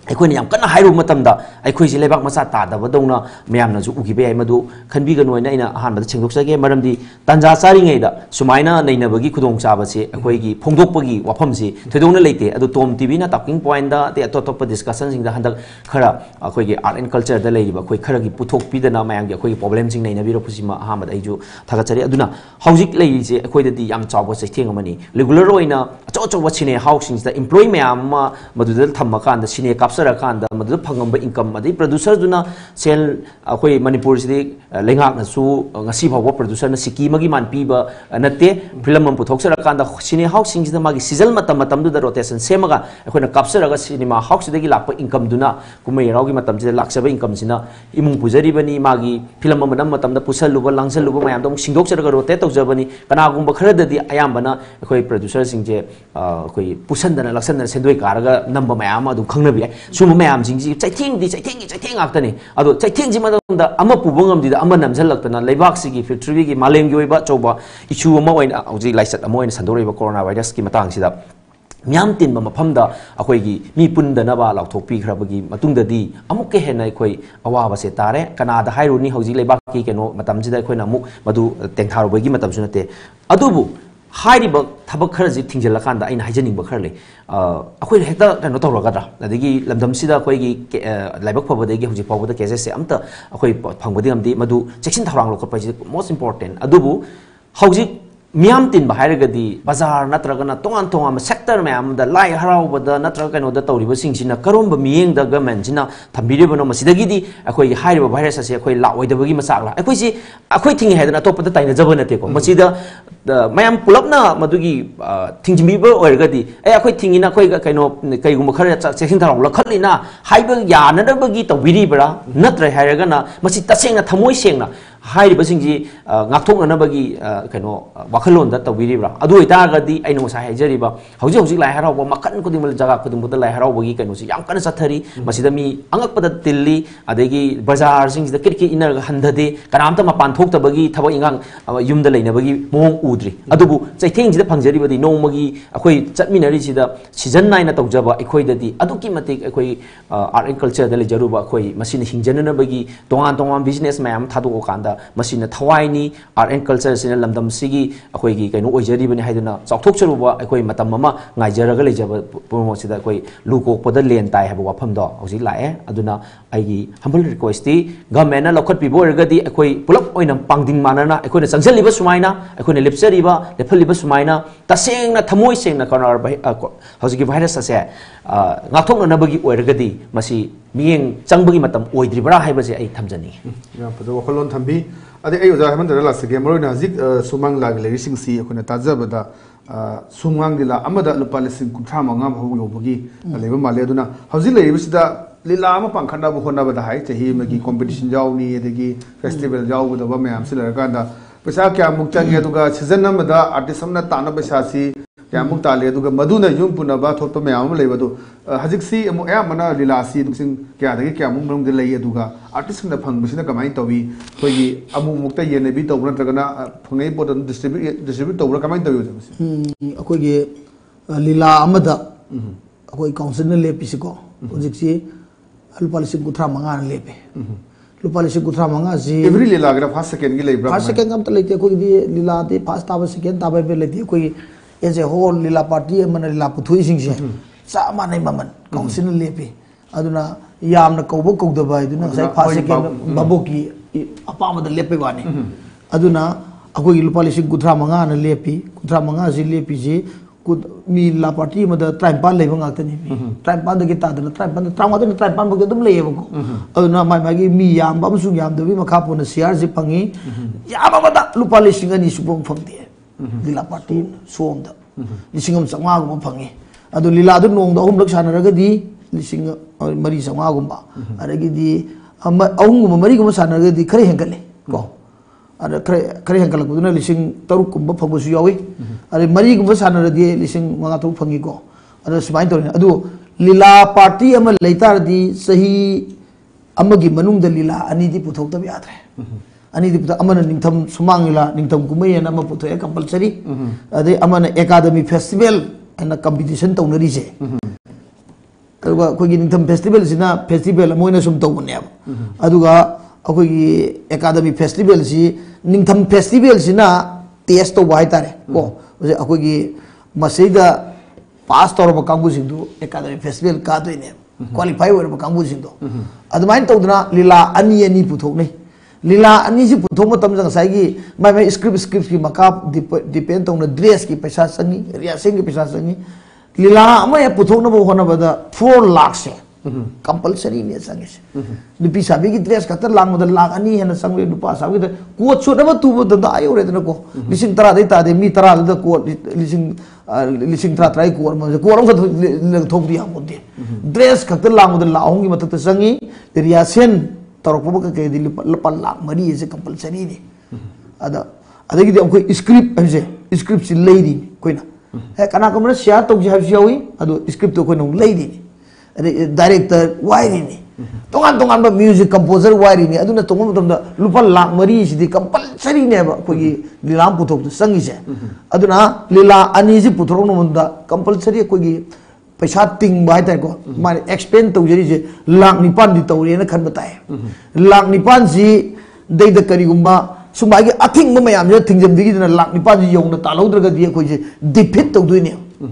ꯑꯩꯈꯣꯏꯅ ꯌꯥꯝ ꯀꯟꯅ ꯍꯥꯏꯔꯨꯕ ꯃꯇꯝꯗ ꯑꯩꯈꯣꯏꯁꯤ ꯂꯩꯕꯥꯛ ꯃꯆꯥ ꯇꯥꯗꯕꯗꯧꯅ ꯃꯌꯥꯝꯅꯁꯨ ꯎꯈꯤꯕ ꯌꯥꯏ ꯃꯗꯨ ꯈꯟꯕꯤꯒꯅꯨ ꯍꯥꯏꯅ ꯑꯩꯅ ꯑꯍꯥꯟꯕꯗ ꯁꯦꯡꯗꯣꯛꯆꯒꯦ ꯃꯔꯝꯗꯤ ꯇꯥꯟꯖꯥ ꯆꯥꯔꯤꯉꯩꯗ ꯁꯨꯃꯥꯏꯅ ꯅꯩꯅꯕꯒꯤ ꯈꯨꯗꯣꯡꯆꯥꯕꯁꯤ ꯑꯩꯈꯣꯏꯒꯤ ꯐꯣꯡꯗꯣꯛꯄꯒꯤ ꯋꯥꯐꯝꯁꯤ ꯊꯣꯏꯗꯣꯛꯅ ꯂꯩꯇꯦ ꯑꯗꯨ ꯇꯣꯝ ꯇꯤꯚꯤꯅ ꯇꯣꯀꯤꯡ ꯄꯣꯏꯟꯠꯗ ꯑꯇꯩ ꯑꯇꯣꯞ ꯑꯇꯣꯞꯄ ꯗꯤꯁꯀꯁꯟꯁꯤꯡꯗ ꯍꯟꯗꯛ ꯈꯔ ꯑꯩꯈꯣꯏꯒꯤ ꯑꯥꯔꯠ ꯑꯦꯟ ꯀꯜꯆꯔꯗ ꯂꯩꯔꯤꯕ ꯑꯩꯈꯣꯏ ꯈꯔꯒꯤ ꯄꯨꯊꯣꯛꯄꯤꯗꯅ ꯃꯌꯥꯝꯒꯤ ꯑꯩꯈꯣꯏꯒꯤ ꯄ꯭ꯔꯣꯕ꯭ꯂꯦꯝꯁꯤꯡ ꯅꯩꯅꯕꯤꯔꯛꯄꯁꯤꯃ ꯑꯍꯥꯟꯕꯗ ꯑꯩꯁꯨ ꯊꯥꯒꯠꯆꯔꯤ ꯑꯗꯨꯅ ꯍꯧꯖꯤꯛ ꯂꯩꯔꯤꯁꯦ ꯑꯩꯈꯣꯏꯗꯗꯤ ꯌꯥꯝ ꯆꯥꯎꯕ ꯆꯩꯊꯦꯡ ꯑꯃꯅꯤ ꯔꯤꯒꯨꯂꯔ ꯑꯣꯏꯅ ꯑꯆꯧ ꯑꯆꯧꯕ ꯁꯤꯅꯦ ꯍꯥꯎꯁꯁꯤꯡꯁꯤꯗ ꯏꯝꯄ꯭ꯂꯣꯌꯤ ꯃꯌꯥꯝ ꯑꯃ ꯃꯗꯨꯗ ꯊꯝꯃꯀꯥꯟꯗ ꯁꯤꯅꯦ ꯀꯥꯞꯆꯔꯀꯥꯟꯗ ꯃꯗꯨꯗ ꯐꯪꯉꯝꯕ ꯏꯟꯀꯝ ꯑꯗꯩ ꯄ꯭ꯔꯣꯗ꯭ꯌꯨꯁꯔꯗꯨꯅ ꯁꯦꯜ ꯑꯩꯈꯣꯏ ꯃꯅꯤꯄꯨꯔꯁꯤꯗꯤ ꯂꯩꯉꯥꯛꯅꯁꯨ ꯉꯁꯤ ꯐꯥꯎꯕ ꯄ꯭ꯔꯣꯗ꯭ꯌꯨꯁꯔꯅ ꯁꯤꯀꯤ ꯑꯃꯒꯤ ꯃꯥꯟ ꯄꯤꯕ ꯅꯠꯇꯦ ꯐꯤꯂꯝ ꯑꯃ ꯄꯨꯊꯣꯛꯆꯔꯀꯥꯟꯗ ꯁꯤꯅꯦ ꯍꯥꯎꯁꯁꯤꯡꯁꯤꯗ ꯃꯥꯒꯤ ꯁꯤꯖꯟ ꯃꯇꯝ ꯃꯇꯝꯗꯨꯗ ꯔꯣꯇꯦꯁꯟ ꯁꯦꯝꯃꯒ ꯑꯩꯈꯣꯏꯅ ꯀꯥꯞꯆꯔꯒ ꯁꯤꯅꯦꯃꯥ ꯍꯥꯎꯁꯁꯤꯗꯒꯤ ꯂꯥꯛꯄ ꯏꯟꯀꯝꯗꯨꯅ ꯀꯨꯝꯍꯩ ꯍꯔꯥꯎꯒꯤ ꯃꯇꯝꯁꯤꯗ ꯂꯥꯛꯆꯕ ꯏꯟꯀꯝꯁꯤꯅ ꯏꯃꯨꯡ ꯄꯨꯖꯔꯤꯕꯅꯤ ꯃꯥꯒꯤ ꯐꯤꯂꯝ ꯑꯃ ꯅꯝꯕ ꯃꯇꯝꯗ ꯄꯨꯁꯜꯂꯨꯕ ꯂꯥꯡꯁꯜꯂꯨꯕ ꯃꯌꯥꯝꯗꯣ ꯑꯃꯨꯛ ꯁꯤꯡꯗꯣꯛꯆꯔꯒ ꯔꯣꯇꯦꯠ ꯇꯧꯖꯕꯅꯤ ꯀꯅꯥꯒꯨꯝꯕ ꯈꯔꯗꯗꯤ ꯑꯌꯥꯝꯕꯅ ꯑꯩꯈꯣꯏ ꯄ꯭ꯔꯣꯗ꯭ꯌꯨꯁꯔꯁꯤꯡꯁꯦ ꯑꯩꯈꯣꯏ ꯄꯨꯁꯟꯗꯅ ꯂꯥꯛꯁꯟꯗꯅ ꯁꯦꯟꯗꯣꯏ ꯀꯥꯔꯒ ꯅꯝꯕ ꯃꯌꯥꯝ ꯑꯃ ꯑꯗꯨꯝ ꯈꯪꯅꯕ ꯌꯥꯏ ꯁꯨꯝꯕ ꯃꯌꯥꯝꯁꯤꯡꯁꯤ ꯆꯩꯊꯦꯡꯗꯤ ꯆꯩꯊꯦꯡꯒꯤ ꯆꯩꯊꯦꯡ ꯉꯥꯛꯇꯅꯤ ꯑꯗꯣ ꯆꯩꯊꯦꯡꯁꯤ ꯃꯇꯝꯗ ꯑꯃ ꯄꯨꯕ ꯉꯝꯗꯤꯗ ꯑꯃ ꯅꯝꯁꯤꯜꯂꯛꯇꯅ ꯂꯩꯕꯥꯛꯁꯤꯒꯤ ꯄ꯭ꯔꯤꯊꯤꯕꯤꯒꯤ ꯃꯥꯂꯦꯝꯒꯤ ꯑꯣꯏꯕ ꯑꯆꯧꯕ ꯏꯁꯨ ꯑꯃ ꯑꯣꯏꯅ ꯍꯧꯖꯤꯛ ꯂꯥꯏꯆꯠ ꯑꯃ ꯑꯣꯏꯅ ꯁꯟꯗꯣꯔꯛꯏꯕ ꯀꯣꯔꯣꯅꯥ ꯚꯥꯏꯔꯁꯀꯤ ꯃꯇꯥꯡꯁꯤꯗ ꯃꯤꯌꯥꯝ ꯇꯤꯟꯕ ꯃꯐꯝꯗ ꯑꯩꯈꯣꯏꯒꯤ ꯃꯤ ꯄꯨꯟꯗꯅꯕ ꯂꯥꯎꯊꯣꯛꯄꯤꯈ꯭ꯔꯕꯒꯤ ꯃꯇꯨꯡꯗꯗꯤ ꯑꯃꯨꯛꯀ ꯍꯦꯟꯅ ꯑꯩꯈꯣꯏ ꯑꯋꯥꯕꯁꯦ ꯇꯥꯔꯦ ꯀꯅꯥꯗ ꯍꯥꯏꯔꯨꯅꯤ ꯍꯧꯖꯤꯛ ꯂꯩꯕꯥꯛꯀꯤ ꯀꯩꯅꯣ ꯃꯇꯝꯁꯤꯗ ꯑꯩꯈꯣꯏꯅ ꯑꯃꯨꯛ ꯃꯗꯨ ꯇꯦꯡꯊꯥꯔꯨꯕꯒꯤ ꯃꯇꯝꯁꯨ ꯅꯠꯇꯦ ꯑꯗꯨꯕꯨ ꯍꯥꯏꯔꯤꯕ ꯊꯕꯛ ꯈꯔꯁꯤ ꯊꯤꯡꯖꯤꯜꯂꯀꯥꯟꯗ ꯑꯩꯅ ꯍꯥꯏꯖꯅꯤꯡꯕ ꯈꯔ ꯂꯩ ꯑꯩꯈꯣꯏꯅ ꯍꯦꯛꯇ ꯀꯩꯅꯣ ꯇꯧꯔꯒꯗ꯭ꯔꯥ ꯑꯗꯒꯤ ꯂꯝꯗꯝꯁꯤꯗ ꯑꯩꯈꯣꯏꯒꯤ ꯂꯥꯏꯕꯛ ꯐꯕꯗꯒꯤ ꯍꯧꯖꯤꯛ ꯐꯥꯎꯕꯗ ꯀꯦꯁꯦꯁꯁꯦ ꯑꯝꯇ ꯑꯩꯈꯣꯏ ꯐꯪꯕꯗꯤ ꯉꯝꯗꯦ ꯃꯗꯨ ꯆꯦꯛꯁꯤꯟ ꯊꯧꯔꯥꯡ ꯂꯧꯈꯠꯄ ꯍꯥꯏꯁꯤ ꯃꯣꯁ ꯏꯝꯄꯣꯔꯇꯦꯟ ꯑꯗꯨꯕꯨ ꯍꯧꯖꯤꯛ ꯃꯤꯌꯥꯝ ꯇꯤꯟꯕ ꯍꯥꯏꯔꯒꯗꯤ ꯕꯖꯥꯔ ꯅꯠꯇ꯭ꯔꯒꯅ ꯇꯣꯉꯥꯟ ꯇꯣꯉꯥꯟꯕ ꯁꯦꯛꯇꯔ ꯃꯌꯥꯝ ꯑꯃꯗ ꯂꯥꯏ ꯍꯔꯥꯎꯕꯗ ꯅꯠꯇ꯭ꯔꯒ ꯀꯩꯅꯣꯗ ꯇꯧꯔꯤꯕꯁꯤꯡꯁꯤꯅ ꯀꯔꯝꯕ ꯃꯤꯠꯌꯦꯡꯗ ꯒꯃꯦꯟꯁꯤꯅ ꯊꯝꯕꯤꯔꯤꯕꯅꯣ ꯃꯁꯤꯗꯒꯤꯗꯤ ꯑꯩꯈꯣꯏꯒꯤ ꯍꯥꯏꯔꯤꯕ ꯚꯥꯏꯔꯁ ꯑꯁꯤ ꯑꯩꯈꯣꯏ ꯂꯥꯛꯑꯣꯏꯗꯕꯒꯤ ꯃꯆꯥꯛꯂ ꯑꯩꯈꯣꯏꯁꯤ ꯑꯩꯈꯣꯏ ꯊꯤꯡꯉꯤ ꯍꯥꯏꯗꯅ ꯑꯇꯣꯞꯄꯗ ꯇꯥꯏꯅꯖꯕ ꯅꯠꯇꯦꯀꯣ ꯃꯁꯤꯗ ꯃꯌꯥꯝ ꯄꯨꯂꯞꯅ ꯃꯗꯨꯒꯤ ꯊꯤꯡꯖꯤꯟꯕꯤꯕ ꯑꯣꯏꯔꯒꯗꯤ ꯑꯦ ꯑꯩꯈꯣꯏ ꯊꯤꯡꯉꯤꯅ ꯑꯩꯈꯣꯏ ꯀꯩꯅꯣ ꯀꯩꯒꯨꯝꯕ ꯈꯔ ꯆꯦꯛꯁꯤꯟ ꯊꯧꯔꯥꯡ ꯂꯧꯈꯠꯂꯤꯅ ꯍꯥꯏꯕ ꯌꯥꯅꯅꯕꯒꯤ ꯇꯧꯕꯤꯔꯤꯕ꯭ꯔꯥ ꯅꯠꯇ꯭ꯔꯦ ꯍꯥꯏꯔꯒꯅ ꯃꯁꯤ ꯇꯁꯦꯡꯅ ꯊꯃꯣꯏ ꯁꯦꯡꯅ ꯍꯥꯏꯔꯤꯕꯁꯤꯡꯁꯤ ꯉꯥꯛꯊꯣꯛꯅꯅꯕꯒꯤ ꯀꯩꯅꯣ ꯋꯥꯈꯜꯂꯣꯟꯗ ꯇꯧꯕꯤꯔꯤꯕ꯭ꯔꯥ ꯑꯗꯨ ꯑꯣꯏꯇꯥꯔꯒꯗꯤ ꯑꯩꯅ ꯉꯁꯥꯏ ꯍꯥꯏꯖꯔꯤꯕ ꯍꯧꯖꯤꯛ ꯍꯧꯖꯤꯛ ꯂꯥꯏ ꯍꯔꯥꯎꯕ ꯃꯈꯜ ꯈꯨꯗꯤꯡꯃꯛ ꯖꯒꯥ ꯈꯨꯗꯤꯡꯃꯛꯇ ꯂꯥꯏ ꯍꯔꯥꯎꯕꯒꯤ ꯀꯩꯅꯣꯁꯤ ꯌꯥꯝ ꯀꯟꯅ ꯆꯠꯊꯔꯤ ꯃꯁꯤꯗ ꯃꯤ ꯑꯉꯛꯄꯗ ꯇꯤꯜꯂꯤ ꯑꯗꯒꯤ ꯕꯖꯥꯔꯁꯤꯡꯁꯤꯗ ꯀꯤꯔ ꯀꯤꯔ ꯏꯟꯅꯔꯒ ꯍꯟꯊꯗꯦ ꯀꯅꯥꯝꯇ ꯃꯄꯥꯟ ꯊꯣꯛꯇꯕꯒꯤ ꯊꯕꯛ ꯏꯟꯈꯥꯡ ꯌꯨꯝꯗ ꯂꯩꯅꯕꯒꯤ ꯃꯑꯣꯡ ꯎꯗ꯭ꯔꯤ ꯑꯗꯨꯕꯨ ꯆꯩꯊꯦꯡꯁꯤꯗ ꯐꯪꯖꯔꯤꯕꯗꯤ ꯅꯣꯡꯃꯒꯤ ꯑꯩꯈꯣꯏ ꯆꯠꯃꯤꯟꯅꯔꯤꯁꯤꯗ ꯁꯤꯖꯟ ꯅꯥꯏꯅ ꯇꯧꯖꯕ ꯑꯩꯈꯣꯏꯗꯗꯤ ꯑꯗꯨꯛꯀꯤ ꯃꯇꯤꯛ ꯑꯩꯈꯣꯏ ꯑꯥꯔꯠ ꯑꯦꯟ ꯀꯜꯆꯔꯗ ꯂꯩꯖꯔꯨꯕ ꯑꯩꯈꯣꯏ ꯃꯁꯤꯅ ꯍꯤꯡꯖꯅꯅꯕꯒꯤ ꯇꯣꯉꯥꯟ ꯇꯣꯉꯥꯟ ꯕꯤꯖꯤꯅꯦꯁ ꯃꯌꯥꯝ ꯊꯥꯗꯣꯛꯑꯀꯥꯟꯗ ꯃꯁꯤꯅ ꯊꯋꯥꯏꯅꯤ ꯑꯥꯔꯠ ꯑꯦꯟ ꯀꯜꯆꯔꯁꯤꯅ ꯂꯝꯗꯝꯁꯤꯒꯤ ꯑꯩꯈꯣꯏꯒꯤ ꯀꯩꯅꯣ ꯑꯣꯏꯖꯔꯤꯕꯅꯤ ꯍꯥꯏꯗꯨꯅ ꯆꯥꯎꯊꯣꯛꯆꯔꯨꯕ ꯑꯩꯈꯣꯏ ꯃꯇꯝ ꯑꯃ ꯉꯥꯏꯖꯔꯒ ꯂꯩꯖꯕ ꯄꯨꯝꯅꯃꯛꯁꯤꯗ ꯑꯩꯈꯣꯏ ꯂꯨ ꯀꯣꯛꯄꯗ ꯂꯦꯟ ꯇꯥꯏ ꯍꯥꯏꯕ ꯋꯥꯐꯝꯗꯣ ꯍꯧꯖꯤꯛ ꯂꯥꯛꯑꯦ ꯑꯗꯨꯅ ꯑꯩꯒꯤ ꯍꯝꯕꯜ ꯔꯤꯀ꯭ꯋꯦꯁꯇꯤ ꯒꯚꯔꯟꯃꯦꯟꯠꯅ ꯂꯧꯈꯠꯄꯤꯕ ꯑꯣꯏꯔꯒꯗꯤ ꯑꯩꯈꯣꯏ ꯄꯨꯂꯞ ꯑꯣꯏꯅ ꯄꯥꯡꯗꯤꯡ ꯃꯥꯟꯅꯅ ꯑꯩꯈꯣꯏꯅ ꯆꯪꯁꯤꯜꯂꯤꯕ ꯁꯨꯃꯥꯏꯅ ꯑꯩꯈꯣꯏꯅ ꯂꯦꯞꯆꯔꯤꯕ ꯂꯦꯞꯍꯜꯂꯤꯕ ꯁꯨꯃꯥꯏꯅ ꯇꯁꯦꯡꯅ ꯊꯃꯣꯏ ꯁꯦꯡꯅ ꯀꯣꯔꯣꯅꯥ ꯍꯧꯖꯤꯛꯀꯤ ꯚꯥꯏꯔꯁ ꯑꯁꯦ ꯉꯥꯛꯊꯣꯛꯅꯅꯕꯒꯤ ꯑꯣꯏꯔꯒꯗꯤ ꯃꯁꯤ ꯃꯤꯠꯌꯦꯡ ꯆꯪꯕꯒꯤ ꯃꯇꯝ ꯑꯣꯏꯗ꯭ꯔꯤꯕ꯭ꯔꯥ ꯍꯥꯏꯕꯁꯦ ꯑꯩ ꯊꯝꯖꯅꯤꯡꯉꯤ ꯌꯥꯝ ꯐꯖꯕ ꯋꯥꯈꯜꯂꯣꯟ ꯊꯝꯕꯤ ꯑꯗꯩ ꯑꯩ ꯑꯣꯖꯥ ꯍꯦꯃꯟꯇꯗ ꯂꯥꯛꯆꯒꯦ ꯃꯔꯨꯑꯣꯏꯅ ꯍꯧꯖꯤꯛ ꯁꯨꯃꯥꯡ ꯂꯤꯂꯥꯒꯤ ꯂꯩꯔꯤꯁꯤꯡꯁꯤ ꯑꯩꯈꯣꯏꯅ ꯇꯥꯖꯕꯗ ꯁꯨꯃꯥꯡ ꯂꯤꯂꯥ ꯑꯃꯗ ꯂꯨꯄꯥ ꯂꯤꯁꯤꯡ ꯀꯨꯟꯊ꯭ꯔꯥ ꯃꯉꯥ ꯐꯥꯎ ꯌꯧꯕꯒꯤ ꯂꯩꯕ ꯃꯥꯜꯂꯦ ꯑꯗꯨꯅ ꯍꯧꯖꯤꯛ ꯂꯩꯔꯤꯕꯁꯤꯗ ꯂꯤꯂꯥ ꯑꯃ ꯄꯥꯡꯈꯠꯅꯕ ꯍꯣꯠꯅꯕꯗ ꯍꯥꯏ ꯆꯍꯤ ꯑꯃꯒꯤ ꯀꯣꯝꯄꯤꯇꯤꯁꯟ ꯌꯥꯎꯅꯤ ꯑꯗꯒꯤ ꯐꯦꯁꯇꯤꯚꯦꯜ ꯌꯥꯎꯒꯗꯕ ꯃꯌꯥꯝꯁꯤ ꯂꯩꯔꯀꯥꯟꯗ ꯄꯩꯁꯥ ꯀꯌꯥꯃꯨꯛ ꯆꯪꯉꯤ ꯑꯗꯨꯒ ꯁꯤꯖꯟ ꯑꯃꯗ ꯑꯥꯔꯇꯤꯁ ꯑꯃꯅ ꯇꯥꯟꯅꯕ ꯄꯩꯁꯥꯁꯤ ꯀꯌꯥꯃꯨꯛ ꯇꯥꯜꯂꯤ ꯑꯗꯨꯒ ꯃꯗꯨꯅ ꯌꯨꯝ ꯄꯨꯅꯕ ꯊꯣꯠꯄ ꯃꯌꯥꯝ ꯑꯃ ꯂꯩꯕ ꯑꯗꯨ ꯍꯧꯖꯤꯛꯁꯤ ꯑꯃꯨꯛ ꯑꯌꯥꯝꯕꯅ ꯂꯤꯂꯥꯁꯤ ꯂꯤꯁꯤꯡ ꯀꯌꯥꯗꯒꯤ ꯀꯌꯥꯃꯨꯛ ꯃꯅꯨꯡꯗ ꯂꯩ ꯑꯗꯨꯒ ꯑꯥꯔꯇꯤꯁꯁꯤꯡꯅ ꯐꯪꯕꯁꯤꯅ ꯀꯃꯥꯏꯅ ꯇꯧꯋꯤ ꯑꯩꯈꯣꯏꯒꯤ ꯑꯃꯨꯛꯃꯨꯛꯇ ꯌꯦꯟꯅꯕꯤ ꯇꯧꯕ꯭ꯔꯥ ꯅꯠꯇ꯭ꯔꯒꯅ ꯐꯪꯉꯛꯏ ꯄꯣꯠ ꯑꯗꯨꯝ ꯗꯤꯁꯇ꯭ꯔꯤꯕ꯭ꯌꯨꯠ ꯗꯤꯁꯇ꯭ꯔꯤꯕ꯭ꯌꯨꯠ ꯇꯧꯕ꯭ꯔꯥ ꯀꯃꯥꯏꯅ ꯇꯧꯋꯤ ꯍꯧꯖꯤꯛ ꯑꯩꯈꯣꯏꯒꯤ ꯂꯤꯂꯥ ꯑꯃꯗ ꯑꯩꯈꯣꯏ ꯀꯥꯎꯟꯁꯤꯜꯅ ꯂꯦꯞꯄꯤꯁꯤꯀꯣ ꯍꯧꯖꯤꯛꯁꯤ ꯂꯨꯄꯥ ꯂꯤꯁꯤꯡ ꯀꯨꯟꯊ꯭ꯔꯥ ꯃꯉꯥꯅ ꯂꯦꯞꯄꯦ ꯂꯨꯄꯥ ꯂꯤꯁꯤꯡ ꯀꯨꯟꯊ꯭ꯔꯥ ꯃꯉꯥꯁꯤ ꯑꯦꯚ꯭ꯔꯤ ꯂꯤꯂꯥꯒꯤꯔ ꯐꯥꯔꯁ ꯁꯦꯀꯦꯟꯒꯤ ꯂꯩꯕ꯭ꯔꯥ ꯐꯥꯔꯁ ꯁꯦꯀꯦꯟ ꯑꯝꯇ ꯂꯩꯇꯦ ꯑꯩꯈꯣꯏꯒꯤꯗꯤ ꯂꯤꯂꯥꯗꯤ ꯐꯥꯔꯁ ꯇꯥꯕ ꯁꯦꯀꯦꯟ ꯇꯥꯕ ꯍꯥꯏꯕ ꯂꯩꯇꯦ ꯑꯩꯈꯣꯏꯒꯤ एज ए होल लीला पार्टी अमना लीला पुथुइसिंगसे चामा नै ममन काउंसिल लेपि अदुना यामना कौबो कौदबा अदुना साइ फा सेकेंड बाबोकी अपामदा लेपे वानी अदुना अखोई लुपा लिसिंग कुथ्रा मंगा न लेपि कुथ्रा मंगा जि लेपि जि मी लीला पार्टी मदा ट्राइम्पान लेबा गाक्तनि ट्राइम्पान दगे तादना ट्राइम्पान ट्राइम्पान दगे ट्राइम्पान बगे दम लेयेबको अदुना माइ मागी मी याम बामसु याम दबि मखा पोना शेयर जि पंगी यामबदा लुपा लिसिंग अनि सुबों फंगदे लीला पार्टी सोम द लिसिंग हम चंगा गुम फंगे अदु लीला दु नोंग द अहुम लक सानरगदी लिसिंग मरी चंगा गुम बा अरगदी अम अहुम गुम मरी गुम सानरगदी खरे हेंगले को अरे खरे खरे हेंगल गुदुना लिसिंग तरुक गुम फंगसु यावे अरे मरी गुम सानरदी लिसिंग मंगा तरुक फंगी को अदु सुमाइन तोरने अदु लीला पार्टी अम लेतारदी सही अमगी मनुंग द लीला अनि दि पुथोक तब याद रहे अनि दिपुता अमन निंथम सुमांगिला निंथम कुमैन अम पुथोए कंपलसरी अदे अमन एकाडमी फेस्टिवल एना कंपटीशन तौनरीसे ꯑꯗꯨꯒ ꯑꯩꯈꯣꯏꯒꯤ ꯅꯤꯡꯊꯝ ꯐꯦꯁꯇꯤꯚꯦꯜꯁꯤꯅ ꯐꯦꯁꯇꯤꯚꯦꯜ ꯑꯃ ꯑꯣꯏꯅ ꯁꯨꯝ ꯇꯧꯕꯅꯦꯕ ꯑꯗꯨꯒ ꯑꯩꯈꯣꯏꯒꯤ ꯑꯦꯀꯥꯗꯃꯤ ꯐꯦꯁꯇꯤꯚꯦꯜꯁꯤ ꯅꯤꯡꯊꯝ ꯐꯦꯁꯇꯤꯚꯦꯜꯁꯤꯅ ꯇꯦꯁ ꯇꯧꯕ ꯍꯥꯏꯇꯥꯔꯦ ꯀꯣ ꯍꯧꯖꯤꯛ ꯑꯩꯈꯣꯏꯒꯤ ꯃꯁꯤꯗ ꯄꯥꯁ ꯇꯧꯔꯕ ꯀꯥꯡꯕꯨꯁꯤꯡꯗꯨ ꯑꯦꯀꯥꯗꯃꯤ ꯐꯦꯁꯇꯤꯚꯦꯜ ꯀꯥꯗꯣꯏꯅꯦ ꯀ꯭ꯋꯥꯂꯤꯐꯥꯏ ꯑꯣꯏꯔꯕ ꯀꯥꯡꯕꯨꯁꯤꯡꯗꯣ ꯑꯗꯨꯃꯥꯏꯅ ꯇꯧꯗꯅ ꯂꯤꯂꯥ ꯑꯅꯤ ꯑꯅꯤ ꯄꯨꯊꯣꯛꯅꯩ ꯂꯤꯂꯥ ꯑꯅꯤꯁꯤ ꯄꯨꯊꯣꯛ ꯃꯇꯝꯗ ꯉꯁꯥꯏꯒꯤ ꯃꯥꯏ ꯃꯥꯏ ꯁ꯭ꯀ꯭ꯔꯤꯞ ꯁ꯭ꯀ꯭ꯔꯤꯞꯀꯤ ꯃꯈꯥ ꯗꯤꯄꯦꯟ ꯇꯧꯅ ꯗ꯭ꯔꯦꯁꯀꯤ ꯄꯩꯁꯥ ꯆꯪꯉꯤ ꯔꯤꯍꯔꯁꯦꯜꯒꯤ ꯄꯩꯁꯥ ꯆꯪꯉꯤ ꯂꯤꯂꯥ ꯑꯃ ꯍꯦꯛ ꯄꯨꯊꯣꯛꯅꯕ ꯍꯣꯠꯅꯕꯗ ꯐꯣꯔ ꯂꯥꯛꯁꯦ ꯀꯝꯄꯜꯁꯔꯤꯅꯦ ꯆꯪꯉꯤꯁꯦ ꯅꯨꯄꯤ ꯁꯥꯕꯤꯒꯤ ꯗ꯭ꯔꯦꯁ ꯈꯛꯇ ꯂꯥꯡꯕꯗ ꯂꯥꯛ ꯑꯅꯤ ꯍꯦꯟꯅ ꯆꯪꯂꯦ ꯅꯨꯄꯥ ꯁꯥꯕꯤꯒꯤ ꯀꯣꯠ ꯁꯨꯠ ꯑꯃ ꯇꯨꯕ ꯃꯇꯝꯗ ꯑꯥ ꯌꯧꯔꯦꯗꯅꯀꯣ ꯂꯤꯁꯤꯡ ꯇꯔꯥꯗꯩ ꯇꯥꯗꯦ ꯃꯤ ꯇꯔꯥꯗꯨꯗ ꯀꯣꯠ ꯂꯤꯁꯤꯡ ꯂꯤꯁꯤꯡ ꯇꯔꯥ ꯇꯔꯥꯒꯤ ꯀꯣꯠ ꯑꯃ ꯀꯣꯠ ꯑꯃꯈꯛ ꯊꯣꯛꯄꯗꯤ ꯌꯥꯄꯣꯟꯇꯦ ꯗ꯭ꯔꯦꯁ ꯈꯛꯇ ꯂꯥꯡꯕꯗ ꯂꯥꯛ ꯑꯍꯨꯝꯒꯤ ꯃꯊꯛꯇ ꯆꯪꯉꯤ ꯔꯤꯍꯔꯁꯦꯜ ꯇꯧꯔꯛꯄ ꯀꯩꯀꯩꯗꯤ ꯂꯨꯄꯥ ꯂꯥꯛ ꯃꯔꯤ ꯍꯥꯏꯁꯦ ꯀꯝꯄꯜꯁꯔꯤꯅꯤ ꯑꯗ ꯑꯗꯒꯤꯗꯤ ꯑꯩꯈꯣꯏ ꯁ꯭ꯀ꯭ꯔꯤꯞ ꯍꯥꯏꯕꯁꯦ ꯁ꯭ꯀ꯭ꯔꯤꯞꯁꯤ ꯂꯩꯔꯤꯅꯤ ꯑꯩꯈꯣꯏꯅ ꯍꯦꯛ ꯀꯅꯥꯒꯨꯝꯕꯅ ꯁꯤꯌꯥꯔ ꯇꯧꯁꯤ ꯍꯥꯏꯕꯁꯨ ꯌꯥꯎꯏ ꯑꯗꯣ ꯁ꯭ꯀ꯭ꯔꯤꯞꯇꯣ ꯑꯩꯈꯣꯏꯅ ꯑꯃꯨꯛ ꯂꯩꯔꯤꯅꯤ ꯑꯗꯩ ꯗꯥꯏꯔꯦꯛꯇꯔ ꯋꯥꯏꯔꯤꯅꯤ तोान तोान म्यूजिक कंपोजर वायरिनी अदुना तोंग मतमदा लुपा लाख मरी सिदी कंपल्सरी नेबा कोई लीला पुथोक संगीसे अदुना लीला अनी से पुथोक नमदा कंपल्सरी कोई पैसा तिंग बाय ताय को माने एक्सपेंड तौजरी से लाख निपान दि तौरेना खन बताए लाख निपान जी दैद करीगुम्बा सुमागी अथिंग मयाम जे थिंगजम दिगिना लाख निपान जी यौना तालौद्रगा दि कोई जे डिफीट तौदुइने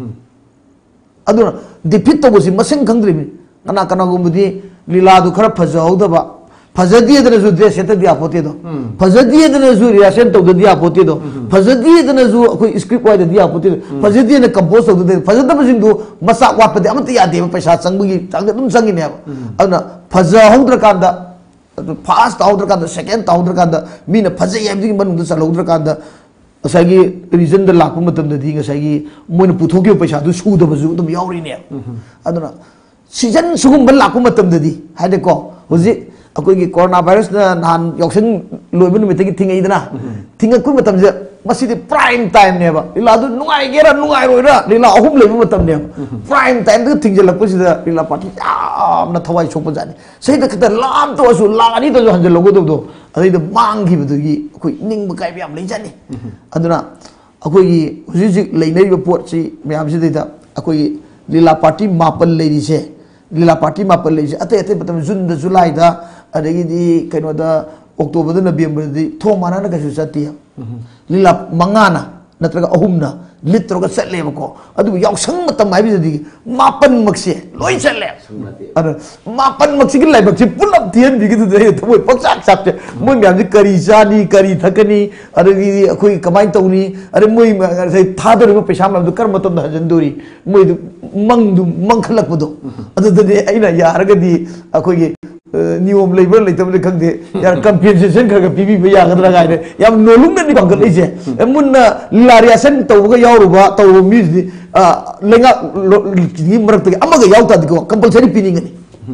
अदुना डिफीट तौबसी मसिंग खंद्रिमि कना कना गुम्बदी लीला दु खरा फजहौदबा फजदियदनजु ड्रेस सेतदि आपोतेदो फजदियदनजु रिएक्शन तौददि आपोतेदो फजदियदनजु अखोय स्क्रिप्ट वाइददि आपोतेदो फजदियन कंपोज तौददि फजदबसिंदु मसा वापदि अमत यादेबा पैसा चंगबगी चांग दुम चंगिनेबा अदुना फजहौद्रकांदा फास्ट हौद्रकांदा सेकंड हौद्रकांदा मीना फजै याबदि मनुंद चलौद्रकांदा असैगी रीजन द लाख मतमददि गसैगी मोइन पुथोके पैसा दु सुदबजु दुम यावरिने अदुना सीजन सुगुम लाख मतमददि हाइदेको हुजि अखोगी कोरोना वायरस नान यौसन लोइबन मितगी थिंगैदना थिंगकु मतमजे मसिदि प्राइम टाइम नेबा लीला दु नुगाइगेरा नुगाइरोइरा लीला अहुम लेबु मतम ने प्राइम टाइम दु थिंगजलकपसिदा लीला पार्टी यामना थवाइ सोप जाने सैदा खत लाम तो असु लागानी तो हंजल लोगो दो अदैद मांगी बदुगी अखोई निंग बकाइ याम लेजानी अदुना अखोगी हुजि जि लेनैबा पोटसि म्यामसिदैदा अखोगी लीला पार्टी मापल लेरिसे लीला पार्टी मापल लेरिसे अते अते मतम जुन द जुलाई दा अदगिदी कइनोदा अक्टोबर द नवंबर दी थो मानाना कसु सतिया लीला मंगाना नत्रगा अहुमना लित्रगा चलेबको अदु यावसंग मतम हाइबिदि मापन मक्से लोइ चले अर मापन मक्से कि लाइबक्से पुलप थियन बिगि दु दे थमोय पक्साक सापते मोय म्यामजि करी जानी करी थकनी अदगि अखोय कमाइन तौनी अरे मोय सै थादरबो पैसा म्यामदु कर मतम हजनदोरी मोय मंगदु मंखलकपदो अदु दे आइना यारगदि अखोय नियम लेबर लेतबले खंदे यार कंपेंसेशन खगा पीबी बया गदरा गाइने याम नोलुंग नि बंगल इजे मुन्ना लारियासन तौगा यावरुबा तौ म्यूजिक लेंगा नि मरक अमगा यावता दिको कंपल्सरी पिनिंगनी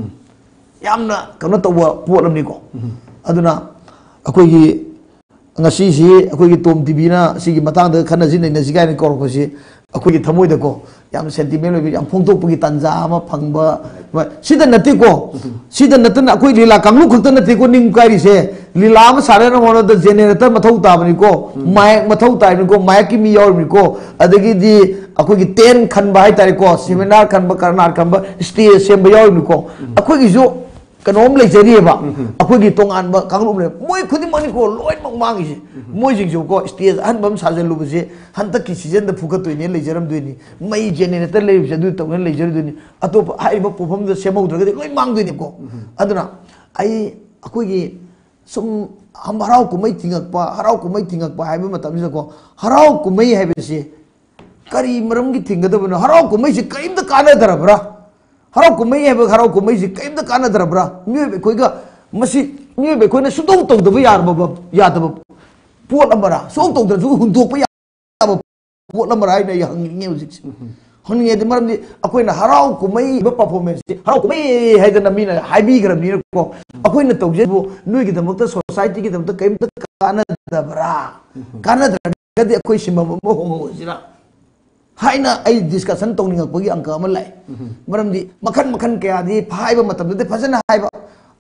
यामना कनो तौवा पोलमनि को अदुना अखोयगी ngasi si अखोयगी टॉम टीवी ना सिगी मतंग द खना जिन ने सिगाइन कोरकोसी अखोयगी थमोय दको याम सेंटिमेंट लेबि याम फोंगतोपगी तंजा अमा फंगबा सिदा नति को सिदा नतन अखोय लीला कांगलु खक्त नति को निंग कारि से लीला म सारेन मोनो द जेनरेटर मथौ ताबनि को माइक मथौ ताबनि को माइक की मी यावरनि को अदगी दि अखोयगी टेन खनबा हाय तारि को सेमिनार खनबा करनार खनबा स्टेज सेम यावरनि को अखोयगी जो कनोम लेजरीबा अखोयगी तोंगानबा कांगलु ने मोय खुदि मनि को लोइन मक मांगिसे मोय जिंग जो को स्टेज अनबम साजलुबसे हंतक की सीजन द फुकतोइने लेजरम दोइनी मई जेनरेटर लेबसे दु तोंगन लेजर दोइनी अतोप हाइबा पोफम द सेमौद्रगदि लोइ मांग दोइनी को अदुना आई अखोयगी सुम हम हराव कुमै थिंगकपा हराव कुमै थिंगकपा हाइबा मतमसे को हराव कुमै हाइबसे करी मरमगी थिंगदबनो हराव कुमै से कइम द कानदरबरा हराव कुमै है हराव कुमै से कइम द कानदरबरा मिय कोइगा मसी मिय कोइना सुतौ तौदब यारबा यादब पोट अमरा सो तौदरजु हुंदोप याबा पोट अमरा हाइना यहंगिंगे हुजिक हनिगे दि मरमदि अखोइना हराव कुमै ब परफॉर्मेंस हराव कुमै हाइदना मीना हाइबी ग्रमनि को अखोइना तौजेबो नोइगी दमकता सोसाइटी की दमकता कइम द कानदरबरा कानदरगदि अखोइ सिमम मो होजिरा हाइना आई डिस्कशन तौनिंगपगी अंक अमा लाई मरमदि मखन मखन कया दि फाइबा मतमदि फजना हाइबा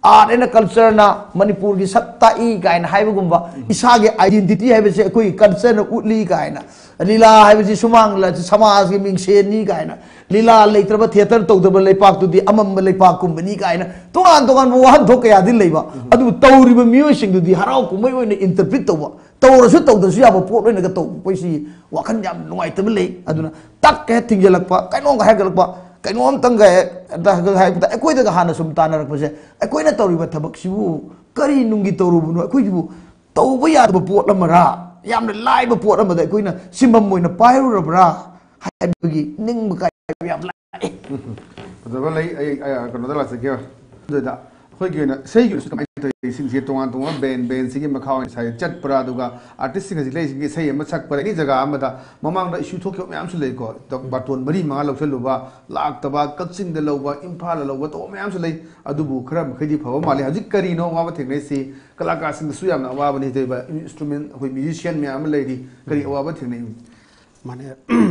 आर्ट एंड कल्चर ना मणिपुर की सत्ता ई गायन हाइबगुंबा इसागे आइडेंटिटी हाइबसे कोई कल्चर न उतली गायना लीला हाइबसे सुमांग ल समाज के मिंगसेनी गायना लीला लेत्रब थिएटर तौदब लेपाक तुदी अमम लेपाक कुंबनी गायना तोगान तोगान वहान धोक या दिन लेबा अदु तौरिब मियो सिंग दुदी हराव कुमै ओइने इंटरप्रेट तौबा तौरसु तौदसु याबा पोट ओइने ग तौ पैसी वाखन याम नुवाइतब ले अदुना तक के थिंगलकपा कैनो ग हागलकपा कहीं तंग अखोद हाँ सूम तानरपसे अखोना तौरीब थबकसीबू करी नुंगी तौरूबनो अखोइबू तौब यादब पोटमरा याम लाइब पोटमद अखोना सिमम ओइना पाइरुरबरा हाइबगी निंग काय याम लाइ दबा लई कनो दला सके ददा खोइगे ना सही के सुतम आई सिंग से तोंगा तोंगा बेन बेन सिगे मखाव साइ चट परा दुगा आर्टिस्ट सिंग सिले सिगे सही अम सक पर नि जगह अमदा ममांग दा इशू थोक्यो म्याम सु लेको तो बाटोन बरी मंगा लौसलुबा लाक तबा कक्सिंग द लौबा इम्फाल लौबा तो म्याम सु ले अदुबु खरा मखैदि फव माले हजि करिनो वाबा थेने से कलाकार सिंग सु याम अवाब नि देबा इंस्ट्रूमेंट होय म्यूजिशियन म्याम लेदि करी अवाब थेने माने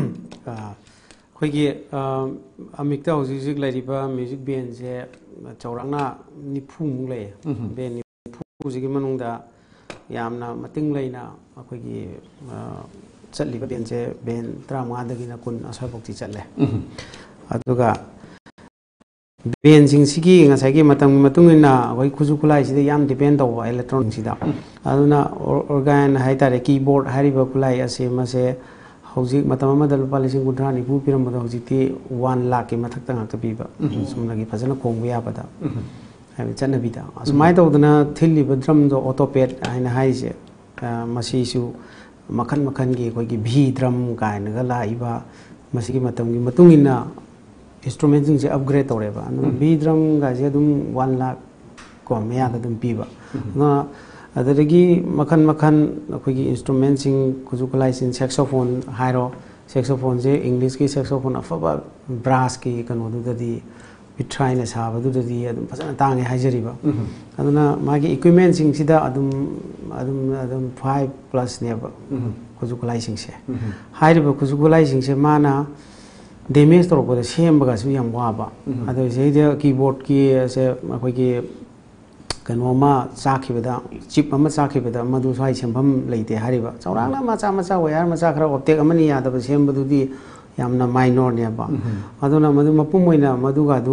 खोइगे अमिकता हजिक लेरिबा म्यूजिक बैंड से चौरांना निफु मुंग ले बेन निफु जिगी मनुंगदा यामना मतिंग लेना अखोइगी चलिबा बेन से बेन तरामगा दगिना कुन असरबोक्ति चले अदुगा बेन सिंग सिगी ngasai matang matungina अखोइ खुजु खुलाई सिदा याम डिपेंड तौबा इलेक्ट्रॉनिक सिदा अदुना ऑर्गन हाइतारे कीबोर्ड हारिबा खुलाई असे मसे हौजिक मतम अमदा लुपा लिसिंग कुंथ्रा निफु पिरमबदा हौजिकति वन लाख के मथक्ता ngakta पिबा सुमनगी फजन खोंग याबदा हाबि चनबिदा असमाय तौदना थिल्लिबा ड्रम जो ऑटोपेड हाइना हाइसे मसीसु मखन मखन की कोई भी ड्रम कायनगा लाइबा मसीगी मतमगी मतुंगिना इंस्ट्रूमेंट सिंग से अपग्रेड तौरेबा भी ड्रम गाजे अदुम वन लाख को मयादा दुम पिबा ना अदरगी मखन मखन अखोगी इंस्ट्रूमेंट सिंग कुजुकुलाई सिंग सैक्सोफोन हाइरो सैक्सोफोन से इंग्लिश की सैक्सोफोन अफबा ब्रास की कनोदुददी विट्राइना साबदुददी अदुम फजन तांगे हाइजरिबा अदुना मागी इक्विपमेंट सिंग सिदा अदुम अदुम अदुम फाइव प्लस नेबा कुजुकुलाई सिंग से हाइरिबा कुजुकुलाई सिंग से माना डैमेज तौरपदा सेमबगासु याम वाबा अदो सेदे कीबोर्ड की से अखोगी कनोमा चाखिबदा चिप अमा चाखिबदा मधु स्वाई सेमफम लेते हारिबा चौरांना मचा मचा वायर मचा खरा ऑप्टेक अमनि यादब सेमबदुदी यामना माइनर नेबा अदुना मधु मपुम ओइना मधुगादु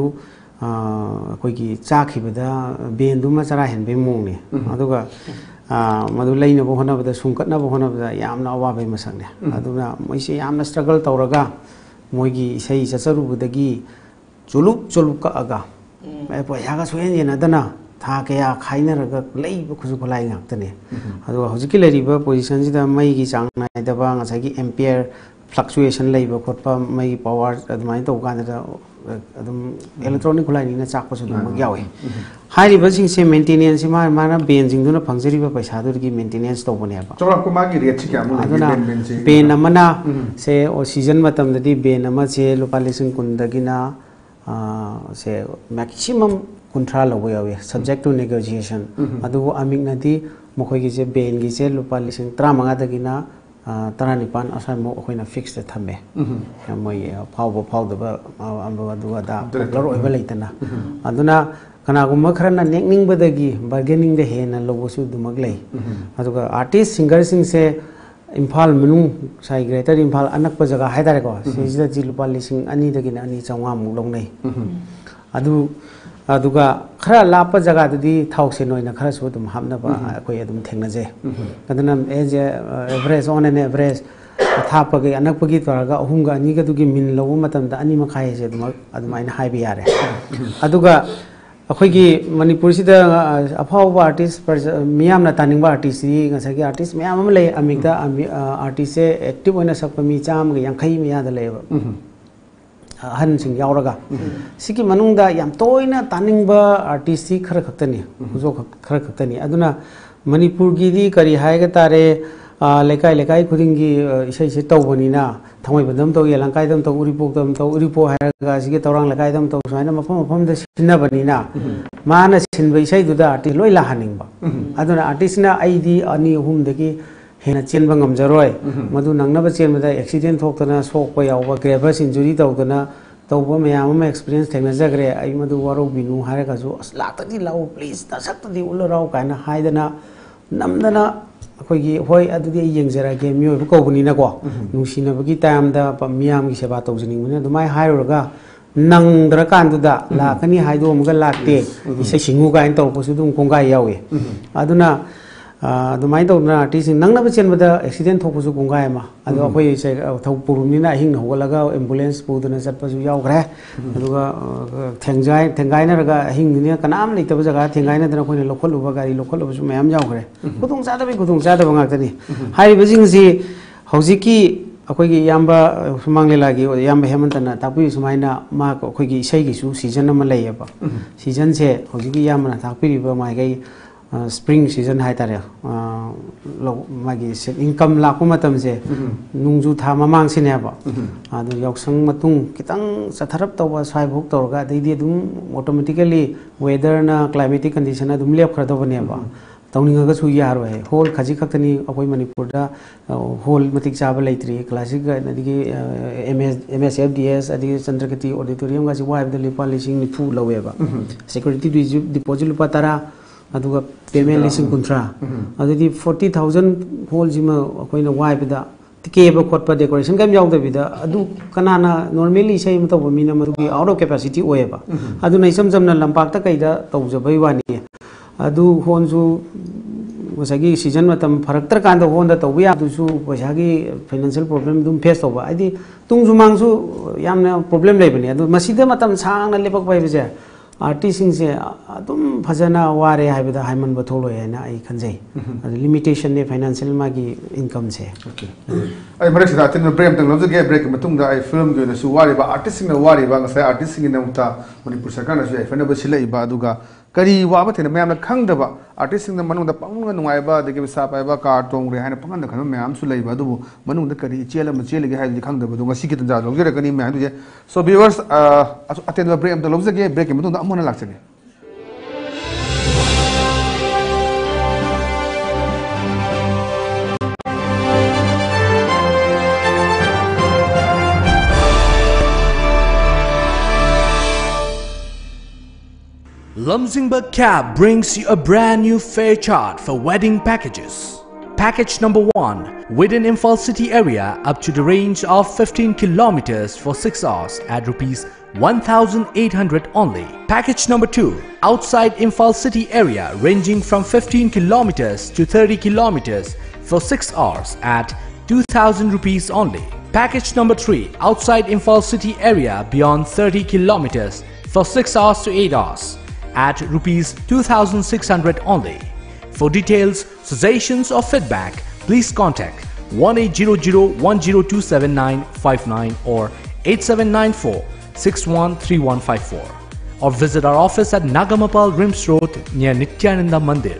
अखोगी चाखिबदा बेंदु मचरा हेनबे मोंगने अदुगा मधु लैनबो होनबदा सुंकटनबो होनबदा यामना अवाबे मसंगने अदुना मोइसे यामना स्ट्रगल तौरगा मोइगी इसै चचरुबदगी चुलुप चुलुप कअगा ए पयागा सोयन येनदना था क्या खाइनरगा लेब खुजुखलाई ngakतने अदो हजिकि लेरिबा पोजीशन सिदा मैगी चांग नाइदबा ngसागी एम्पियर फ्लक्चुएशन लेब खोटपा मैगी पावर अदमाइन तो कानदा अदम इलेक्ट्रॉनिक खुलाइनिना चाकपसु दुम यावे हाइरिबा सिंग से मेंटेनेंस मा माना बेन सिंग दुना फंगजरिबा पैसा दुरगी मेंटेनेंस तौबनेबा चौरा को मागी रेट छिका मु अदुना बेन अमना से ओ सीजन मतमददी बेन अमा से लुपा लिसिंग कुंदगिना से मैक्सिमम कुंथ्रा लौबो यावे सब्जेक्ट टू नेगोशिएशन अदुबो अमिगनादी मखोगी से बेन गी से लुपा लिसिंग तरामंगा दगिना तरानिपान असामो अखोइना फिक्स द थमे मोय फावबो फावदबा अम्बो अदुगा दा पॉपुलर ओइबा लेतना अदुना कनागुमा खरना नेकनिंगबदगी बार्गेनिंग दे हेना लौबोसु दुमग लै अदुगा आर्टिस्ट सिंगर सिंग से इम्फाल मनु साइ ग्रेटर इम्फाल अनकप जगह हाइदारे को सिजिदा जि लुपा लिसिंग अनि दगिना अनि चौंगा मु लौनै अदु अदुगा खरा लाप जगह दुदी थाउसे नोइना खरा सु दुम हामनबा अखोय अदुम थेंगनाजे अदुना as average on an average थापगे अनकपगी तोरगा अहुंगा अनिगा दुगी मिन लौ मतमदा अनि मखाय जे दुम अदुमाइन हाइबि यारे अदुगा अखोगी मणिपुर सिदा अफाव आर्टिस्ट मियामना तानिंगबा आर्टिस्ट री ngसागी आर्टिस्ट मियाम अम ले अमिगदा आर्टिस्ट से एक्टिव ओइना सकप मी चाम ग यांखै मियादा लेबा हन सिंग यावरगा सिकी मनुंगदा याम तोइना तानिंगबा आर्टिस्ट सी खर खक्तनी जो खर खक्तनी अदुना मणिपुर गिदी करी हायगा तारे लेकाय लेकाय खुदिंगी इसै से तौबनिना थंगै बदम तौ येलंकाय दम तौ उरिपोक दम तौ उरिपो हायगा सिगे तौरांग लेकाय दम तौ साइना मफम मफम द सिनबनिना माना सिनबै इसै दुदा आर्टिस्ट लोइ लाहानिंगबा अदुना आर्टिस्ट ना आईदी अनि अहुम दगी हेना चेनबा ngam jaroi मधु नंगनबा चेनबदा एक्सीडेंट थोक्तना सोकपा यावबा ग्रेवस इंजुरी तौदना तब मैम एक्सपीरियंस थेंजग्रे आई मधु वारोबीनु हारगसु अस लाक्तदी लाओ प्लीज तसक्तदी उलराव कायना हाइदना नमदना अखोगी होय अदुदी येंजरागे मियोब कौबनीना को नुसिनबगी टाइमदा मियाम की सेवा तौजनिंगने दुमाय हायरगा नंगद्र कांदुदा लाकनी हाइदो अमगा लाक्ते इसे सिंगु गाइन तौरपसु दुम कोंगा यावे अदुना दुमाय तौना आर्टिस्ट नंगनब चेनबदा एक्सीडेंट थोपसु कोंगा एमा अदु अखोय से थौ पुरुमनिना हिंग होगलगा एम्बुलेंस पुदना चटपसु यावग्रे अदुगा थेंगाय थेंगायनरगा हिंगनिया कनाम लेतब जगा थेंगायनदना अखोयना लोखलुबा गाड़ी लोखलुबसु मयाम यावग्रे खुदुंग चादबे खुदुंग चादब ngakani हाइबजिंगसि हौजिकी अखोयगी याम्बा सुमांग लेलागी याम्बा हेमंतना तापि सुमाइना मा अखोयगी इसाइगिसु सीजन अमा लैयबा सीजन से हौजिकी यामना तापिरिबा माइगै स्प्रिंग सीजन हाइतारे मागी इनकम लाको मतम से नुंजु था ममांग सिनेबा आदु यौसंग मतुंग कितंग सथरप तौबा स्वाइभोक तौरगा दैदि दुम ऑटोमेटिकली वेदर ना क्लाइमेटिक कंडीशन दुम लेप खरदबनेबा तौनिंगगसु यारवे होल खजि खक्तनी अखोय मणिपुरदा होल मतिक चाबा लैत्रि क्लासिक नदिगी एमएस एमएसएफडीएस अदि चंद्रगति ऑडिटोरियम गासि वाइबदा लिपा लिसिंग निफु लवेबा सिक्योरिटी डिपॉजिट लुपा तरा अदुगा पेमेंट लिसिंग कुंट्रा अदि फोर्टी थाउजेंड होल जिमा अखोयना वाइबदा केब खोटपा डेकोरेशन कम यावदबिदा अदु कनाना नॉर्मली सही मतलब मीना मरुगी आउट ऑफ कैपेसिटी ओएबा अदु नैसम समना लंपाक्ता कैदा तौजबई वानी अदु होनसु वसागी सीजन मतम फरक्तर कांद होंदा तौबि यादुसु वसागी फाइनेंशियल प्रॉब्लम दुम फेस तौबा आदि तुंगसु मांगसु यामना प्रॉब्लम लेबनी अदु मसीदा मतम सांगना लेपक बाइबजे आर्टिस्ट से अदुम फजना वारे हाइबदा हाइमन बथोलो हैना आई खंजै लिमिटेशन ने फाइनेंशियल मागी इनकम से ओके आई मरक सिदा तिन ब्रेक तंग लबज गे ब्रेक मतुंग दा आई फिल्म गे नसु वारे बा आर्टिस्ट सिंग वारे बा ngasai आर्टिस्ट सिंग नमुता मणिपुर सरकार नसु आई फनब सिलै बा दुगा करी वाबा थेन मैम खंगदबा आर्टिस्ट सिंग मनुंग दा पंग नुंगाइबा दगे बिसा पाइबा कार टोंग रे हाइन पंग द खन मैम सु लैबा दुबु मनुंग द करी चेल म चेल गे हाइ खंगदबा दुगा सिकि तंजा लबज कनी मैम दुजे सो व्यूअर्स अटेंड ब्रेक तंग लबज गे ब्रेक मतुंग दा अमोना लाक्सगे Lumzingba Cab brings you a brand new fare chart for wedding packages. Package number one, within Imphal city area up to the range of fifteen kilometers for six hours at rupees one thousand eight hundred only. Package number two, outside Imphal city area ranging from fifteen kilometers to thirty kilometers for six hours at two thousand rupees only. Package number three, outside Imphal city area beyond thirty kilometers for six hours to eight hours. At rupees two thousand six hundred only. For details, suggestions or feedback, please contact one eight zero zero one zero two seven nine five nine or eight seven nine four six one three one five four or visit our office at Nagamapal Rims Road near Nityananda Mandir.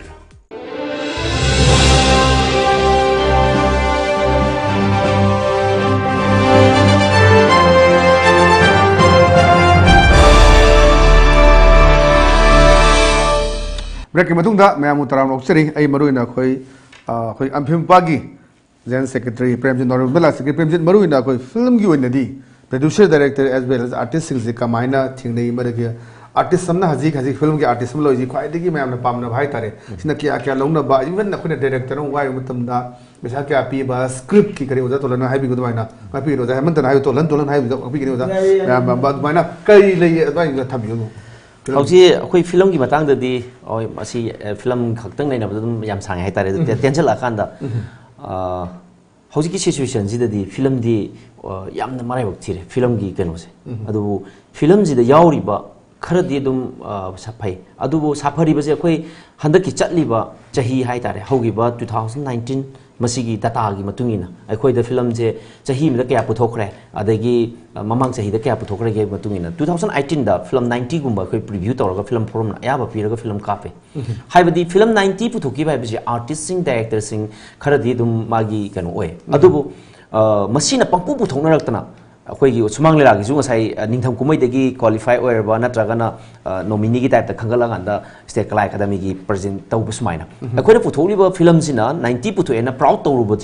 Break मतुंग दा मैम तराम लोकचरी आई मरुइना खोई खोई अम्फिमपागी general secretary Premjit normal secretary Premjit मरुइना खोई फिल्म की ओइनदी producer director as well as artist सिंग से कमाइना थिंगनै मरगे आर्टिस्ट समना हजी हजी फिल्म के आर्टिस्ट सम लोजी ख्वाइदगी मैम पामना भाई तारे सिना क्या क्या लौना बा इवन नखने डायरेक्टर वाई मतमदा बेसा क्या पीबा स्क्रिप्ट की करे ओजा तोलना हाइबी गोदवाइना हाइबी रोजा हेमंतन हाइ तोलन तोलन हाइ हाइबी करे ओजा मैम बा बाइना कई लई अदवाइ थबियो हौजी अखोई फिल्म की मतंग ददी ओय मसी फिल्म खक्तंग नै नबदम याम सांगे हाय तारे टेंशन लाखांदा अ हौजी की सिचुएशन जिददी फिल्म दी यामना माराय वक्तिरे फिल्म की कनोसे अदु फिल्म जिदा यावरिबा खरदी दुम सफाई अदुबो साफरिबसे अखोई हंदकी चटलिबा चाही हाय तारे हौगिबा twenty nineteen मसीगी डाटा की मतुंगिना अखोई द फिल्म जे चाही मिदा क्या पुथोखरे अदगी ममांग चाही द क्या पुथोखरे के मतुंगिना twenty eighteen दा फिल्म ninety गुम्बा अखोई प्रीव्यू तौरगा फिल्म फोरम याबा पीरगा फिल्म कापे हाइबदी फिल्म ninety पुथोकी बाइबजे आर्टिस्ट सिंग डायरेक्टर सिंग खरदी दुम मागी कनो ओए अदुबो मसीना पंपु पुथोनरक्तना अखोई सुमांग लेलागी जु ngasai निंथम कुमैदगी क्वालिफाई ओयरबा नत्रगना नोमिनी की टाइप ता खंगलागांदा स्टेट कला एकेडमी की प्रेजेंट तौब सुमाइना अखोई पुथोलिबा फिल्म सिना ninety पुथोएना प्राउड तौरुबजे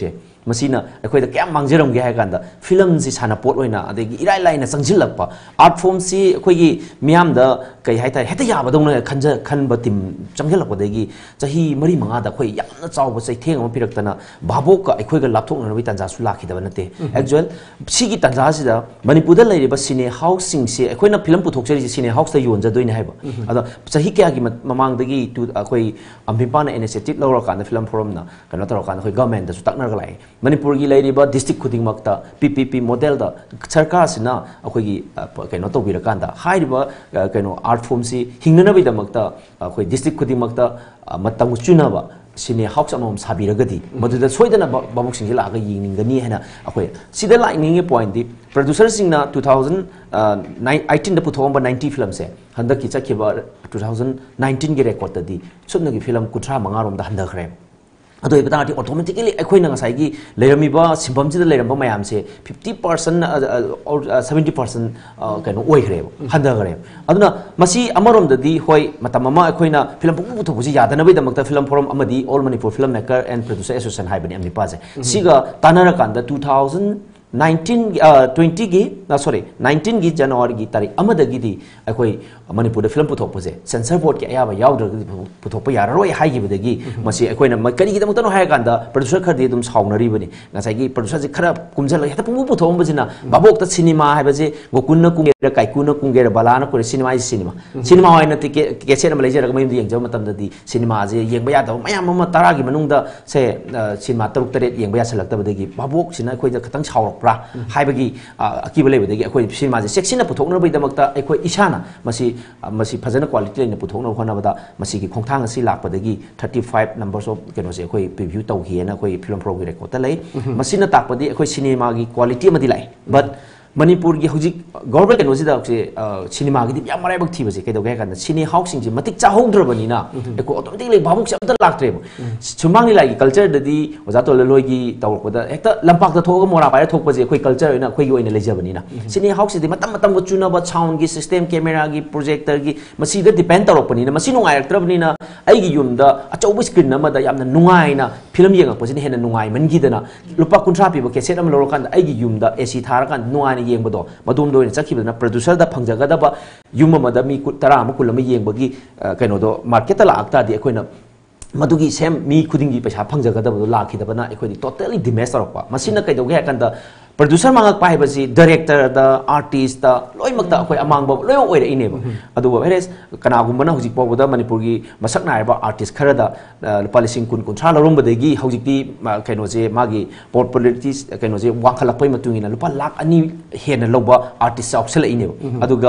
मसीना अखोइदा क्या मांगजरमगे है कांदा फिल्म से साना पोट ओइना अदेगी इराय लाइना संजिलकपा आर्ट फॉर्म सी अखोइगी मियाम दा कई हाइता हेता याबदौना खंज खनब टिम चंगलकपदेगी चाही मरी मंगा दा अखोइ यामना चावब चैथेंग अमा पिरक्तना भाबोक का अखोइगा लापथोकनबि तंजा सु लाखिदब नते एक्चुअल सिगी तंजा सिदा मणिपुर दा लेरिबा सिने हाउस सिंग से अखोइना फिल्म पुथोकचरी सिने हाउस दा योनजदोइने हाइबा अदा चाही क्यागी ममांगदगी टू अखोइ अम्बिपाना इनिशिएटिव लौरा कांदा फिल्म फोरम ना कनो तरो कांदा अखोइ गवर्नमेंट दा सु तकनरगा लाइ मणिपुर की लेरिबा डिस्ट्रिक्ट खुदिंगमक्ता पीपीपी मॉडल दा सरकार सिना अखोइगी कनो तौबिरकांदा हाइरिबा कनो आर्ट फॉर्म सी हिंगनबैदमक्ता अखोइ डिस्ट्रिक्ट खुदिंगमक्ता मतंग चुनाबा सिने हाउस अमम साबिरगदी मदुदा सोइदना बाबुक सिंग लागा यिंगनिंगनी हैना अखोइ सिदा लाइनिंग पॉइंट दी प्रोड्यूसर सिंगना टू थाउजेंड एटीन दा पुथोंबा नाइंटी फिल्म से हंदक की चखिबा टू थाउजेंड नाइंटीन के रेकॉर्ड तदी सुनगी फिल्म कुथ्रा मंगारोम दा हंदखरे अदो इबताटी ऑटोमेटिकली अखोइना ngasai लेरमीबा सिंबमसिदा लेरमबा मयाम से फिफ्टी परसेंट और सेवेंटी परसेंट कनो ओइखरे हंदगरे अदुना मसी अमरोमददी होय मतम अमा अखोइना फिल्म पुंग पुथोबुजी यादनबे दमक्ता फिल्म फोरम अमदी all Manipur film maker and producer association हाइबनी अमनि पाजे सिगा तानरा कांदा टू थाउजेंड नाइंटीन ट्वेंटी की सॉरी नाइंटीन की जनवरी की तारीख अमदगी दी अखोइ मणिपुर फिल्म पुथोपसे सेंसर बोर्ड के अयाबा यावद्रगदी पुथोप याररोय हाइगिबदगी मसी अखोइना करिगिदमक्तनो हायकांदा प्रोड्यूसर खरदि दुम सावनरीबनी ngasai प्रोड्यूसर से खरा कुमजल हेता पुंगु पुथोमबजिना बाबोकता सिनेमा हाइबजे गोकुन्ना कुंगेरा काइकुना कुंगेरा बालाना कोरे सिनेमा सिनेमा सिनेमा होइना ति केसेट अम लेजरग मयम यंगजब मतमददी सिनेमा जे यंगबा यादव मयाम अमा तरागी मनुंगदा से सिनेमा तरुक तरेट यंगबा यासलक्तबदगी बाबोक सिना अखोइदा खतंग सावरक हाइबगी अकीब लेबदगी अखोइ सिनेमा जे सेक्सिना पुथोकनबैदमक्ता अखोइ इसाना मसी मसी फजन क्वालिटी लेना पुथोकन होनबदा मसी की खोंथांग असि लापदगी थर्टी फाइव नंबर्स ऑफ केनो से अखोइ प्रीव्यू तौहिएना अखोइ फिल्म प्रो की रेकॉर्ड लै मसीना ताकपदी अखोइ सिनेमा की क्वालिटी अमदि लाई बट मणिपुर की हौजिक गवर्नमेंट केनोसिदा सिनेमा की याम मराइबक थीबसे कैदोगे कान सिने हाउसिंग से मतिक चाहौद्रबनिना एको ऑटोमेटिकली भाबुक से अमता लाक्ट्रे सुमांगनि लागी कल्चर ददी ओजा तो लोय की तौरपदा हेक्ता लंपाक थोग मोरा पारे थोकपजे अखोइ कल्चर ओइना अखोइ ओइना लेजबनिना सिने हाउस से मतम मतम चुनब साउंड की सिस्टम कैमरा की प्रोजेक्टर की मसीदा डिपेंड तौरपनिना मसी नुंगायरक्त्रबनिना अइगी युमदा अचौब स्क्रीन अमदा यामना नुंगाइना फिल्म येंगपजिना हेना नुंगाइ मनगिदना लुपा कुंथ्रा पीब केसेट अम लोरकान अइगी युमदा एसी थारकान नुंगाइना येंबदो मदुमदो इन चखिबदना प्रोड्यूसर दा फंगजगदबा युम अमदा मी तरा अम कुल अम येंबगी कइनोदो मार्केट ता लाक्तादि अखोइना मदुगी सेम मी खुदिंगी पैसा फंगजगदबदो लाखिदबना अखोइदि टोटली डिमेज तौरपा मसिना कइदोगे हाकंदा प्रोड्यूसर मांगक पाइबसी डायरेक्टर दा आर्टिस्ट दा लोइमक्ता अखोइ अमांगबो लोय ओइरे इनेबो अदुबो हेरेस कनागुमबना हुजिक पौबदा मणिपुर की मसक नायबा आर्टिस्ट खरदा लुपा लिसिंग कुन कुंथ्रा लरोमबदगी हुजिकती कइनोजे मागी पॉपुलैरिटीज कइनोजे वांखलपै मतुंगिना लुपा लाख अनि हेना लौबा आर्टिस्ट चाउसला इनेबो अदुगा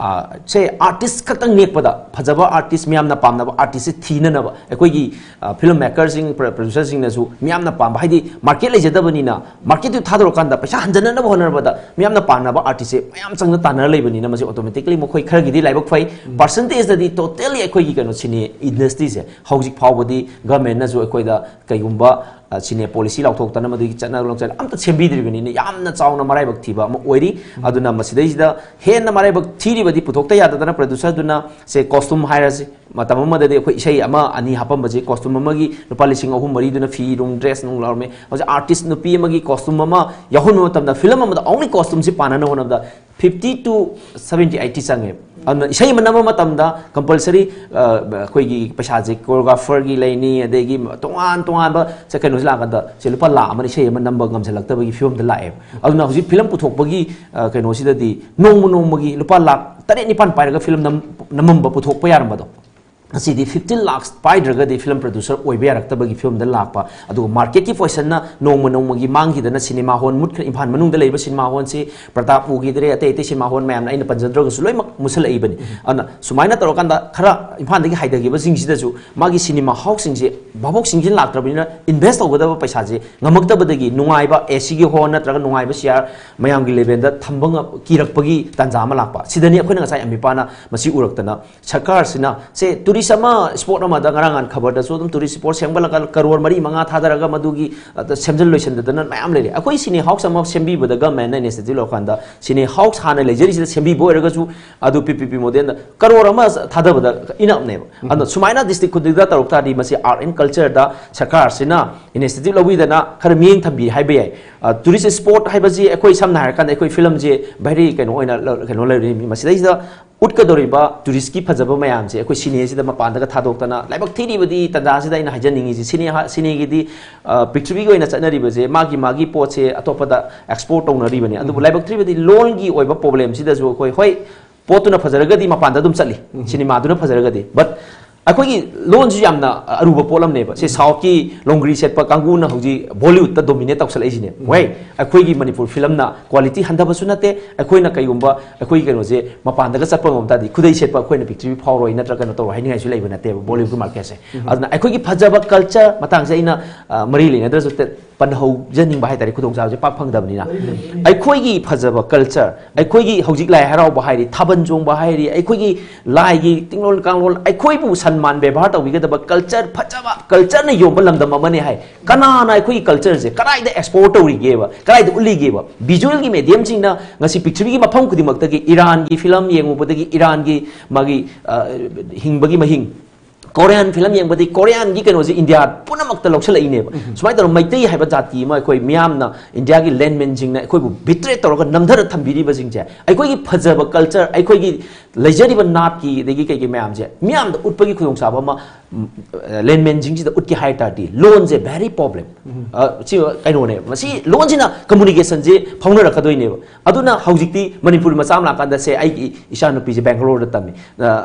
से आर्टिस्ट खतंग नेकपदा फजबा आर्टिस्ट मियामना पामनबा आर्टिस्ट से थीननबा अखोइगी फिल्म मेकर्सिंग प्रोड्यूसरसिंग नसु मियामना पाम हाइदि मार्केट लेजदबनिना मार्केट थादरो कांदा हंजनब होनरबदा मियामना पानबा आर्टिस्ट मैम चंग तानर लेबनिना मसे ऑटोमेटिकली मखोइ खरगिदि लाइबक फै परसेंटेज ददि टोटली अखोइगी कनो सिने इंडस्ट्री से हौजिक फावबदी गवर्नमेंट नजु अखोइदा कइगुंबा सिने पॉलिसी लाउथोक्तना मदुगी चना लोंचन अमता छेंबिद्रिबनिना यामना चावना मराइबक थीबा म ओइरी अदुना मसिदैदा हेन मराइबक थीरिबदि पुथोक्ता याददना प्रोड्यूसर दुना से कॉस्ट्यूम हायरसि मतम मददि अखोइ इसै अमा अनि हापमबजे कॉस्ट्यूम अमगी लुपा लिसिंग अहुम मरी दुना फी रुम ड्रेस नुंग लारमे होजे आर्टिस्ट नुपी अमगी कॉस्ट्यूम अमा यहुन मतमदा फिल्म अमदा ओनली कॉस्ट्यूम से पानना होनबदा फिफ्टी टू सेवेंटी एटी चंगे अन इसै मनम मतमदा कंपलसरी अखोइगी पैसाजे कोरियोग्राफर की लेनी अदेगी तोंगान तोंगान बा से कनो लागदा से लुपा ला अमनि इसै अम नंबर गमजलक्तबगी फिल्म द लाए अदुना हुजि फिल्म पुथोकबगी कनो सिददी नोंम नोंमगी लुपा लाख तरे निपान पाइरगा फिल्म नमम पुथोकप यारमदो असीदी फिफ्टीन लाख पाइड्रगदी फिल्म प्रोड्यूसर ओइबे यारक्तबगी फिल्म द लाखपा अदु मार्केट की पोजिशन नोंम नोंमगी मांगीदना सिनेमा हॉल मुटख इम्फान मनुंग लेब सिनेमा हॉल से प्रताप उगीदरे अते अते सिनेमा हॉल मैम अइन पंजद्रगसु लोइ मुसलइबनी अना सुमाइना तरोकांदा खरा इम्फान दगी हाइदगिबा सिंगसिदसु मागी सिनेमा हाउस सिंगसे बाबोक सिंगसिन लाक्त्रबनिना इन्वेस्ट तौगदबा पैसाजे ngamaktabadagi nungai एसी की हॉल नत्रगा नुंगाइबा शेयर मयाम की लेवल दा थंबंग किरकपगी तंजा मा लाकपा सिदनी अखोइना ngasai अमिपाना मसी उरक्तना सरकार सिना से टूरिस्ट टूरिस्ट स्पोर्ट नगांग खबर टूरिस्ट स्पोर्ट सेंबल करोड़ मरी मंगा थादरगा मधुगी सेमजल लोइसनदना मैम लेरे अखोई सिने हाउस अमा सेंबीबदा गवर्नमेंट इनिशिएटिव लौखांदा सिने हाउस हाने लेजरी सेंबीबो ओरगसु अदु पीपीपी मॉडल करोड़ अमा थादबदा इनअपनेब अदो सुमाइना डिस्ट्रिक्ट खुदिदा तरुक्तादी मसी आर्ट एंड कल्चर दा सरकार सिना इनिशिएटिव लौबीदना खर मियंग थबी हाइबे याय टूरिस्ट स्पोर्ट हाइबजी अखोई समना हारकान अखोई फिल्म जे भेरी कैनो ओइना कैनो लेरि मसिदैदा उटकदोरिबा टूरिस्ट की फजब मैम से अखोई सिने सिदा मपानदगा थादोक्तना लाइबक थीरिबदी तंदासिदा इन हाजनिंगी जे सिने सिने गिदी पिक्चरी गोइना चनरिबजे मागी मागी पोचे अतोपदा एक्सपोर्ट तौनरिबनी अदु लाइबक थीरिबदी लोन की ओइबा प्रॉब्लम सिदा जो अखोई होय पोतुना फजरगदी मपानदा दुम चली सिनेमादुना फजरगदी बट अखोई लोन से यामना अरुब पोलमनेब से साउथ की लोंगरी सेट कांगूना हौजी बॉलीवुड ता डोमिनेट तौसलैजिने वै अखोई की मणिपुर फिल्म ना क्वालिटी हंदबसु नते अखोइना कईगुंबा अखोई केनो जे मपानदगा चटप ngomtadi खुदै सेट अखोइना पिक्चर फावरोय नत्र कनो तो हाइनिङाइ सु लैब नते बॉलीवुड मार्केट से अदना अखोई की फजब कल्चर मतंग से इना मरी लेनद्रसु पनहौ जनिंग बाहाय तारि खुदों चाव जे पाक फंगदबनिना अखोई की फजब कल्चर अखोई की हौजिक लाइ हराव बाहायरि थाबन जोंग बाहायरि अखोई की लाइ की तिंगलोल कांगलोल अखोई बु सम्मान व्यवहार तौगदब कल्चर फजब कल्चर ने योब लमदम मने हाय कनाना अखोई कल्चर से कराइद एक्सपोर्ट तौरिगेबा कराइद उलिगेबा विजुअल की मीडियम सिंगना ngasi पिक्चर की मफम खुदिमक्तगी ईरान की फिल्म येंगुबदगी ईरान की मागी हिंगबगी महिंग कोरियन फिल्म येंगबदी कोरियन की कनोजी इंडिया पुनमक्ता लौसलैनेब सुमाय तरो मैतै हाइबा जाति मा अखोई मियामना इंडिया की लैंडमैन जिंगना अखोइबु बिट्रे तौरगा नमधर थंबिरिबा जिंगजे अखोई की फजब कल्चर अखोई की लेजरिबा नाट की देगी कई मैम जे मियाम द उटपगी खुयोंसाब मा लैंडमैन जिंगजी द उटकी हाइ ताटी लोन जे वेरी प्रॉब्लम छि कैनोने मसी लोन जिना कम्युनिकेशन जे फाउनर रखदोइनेब अदुना हौजिकती मणिपुर मचाम लाकांदा से आई इशानुपी जे बेंगलोर द तमी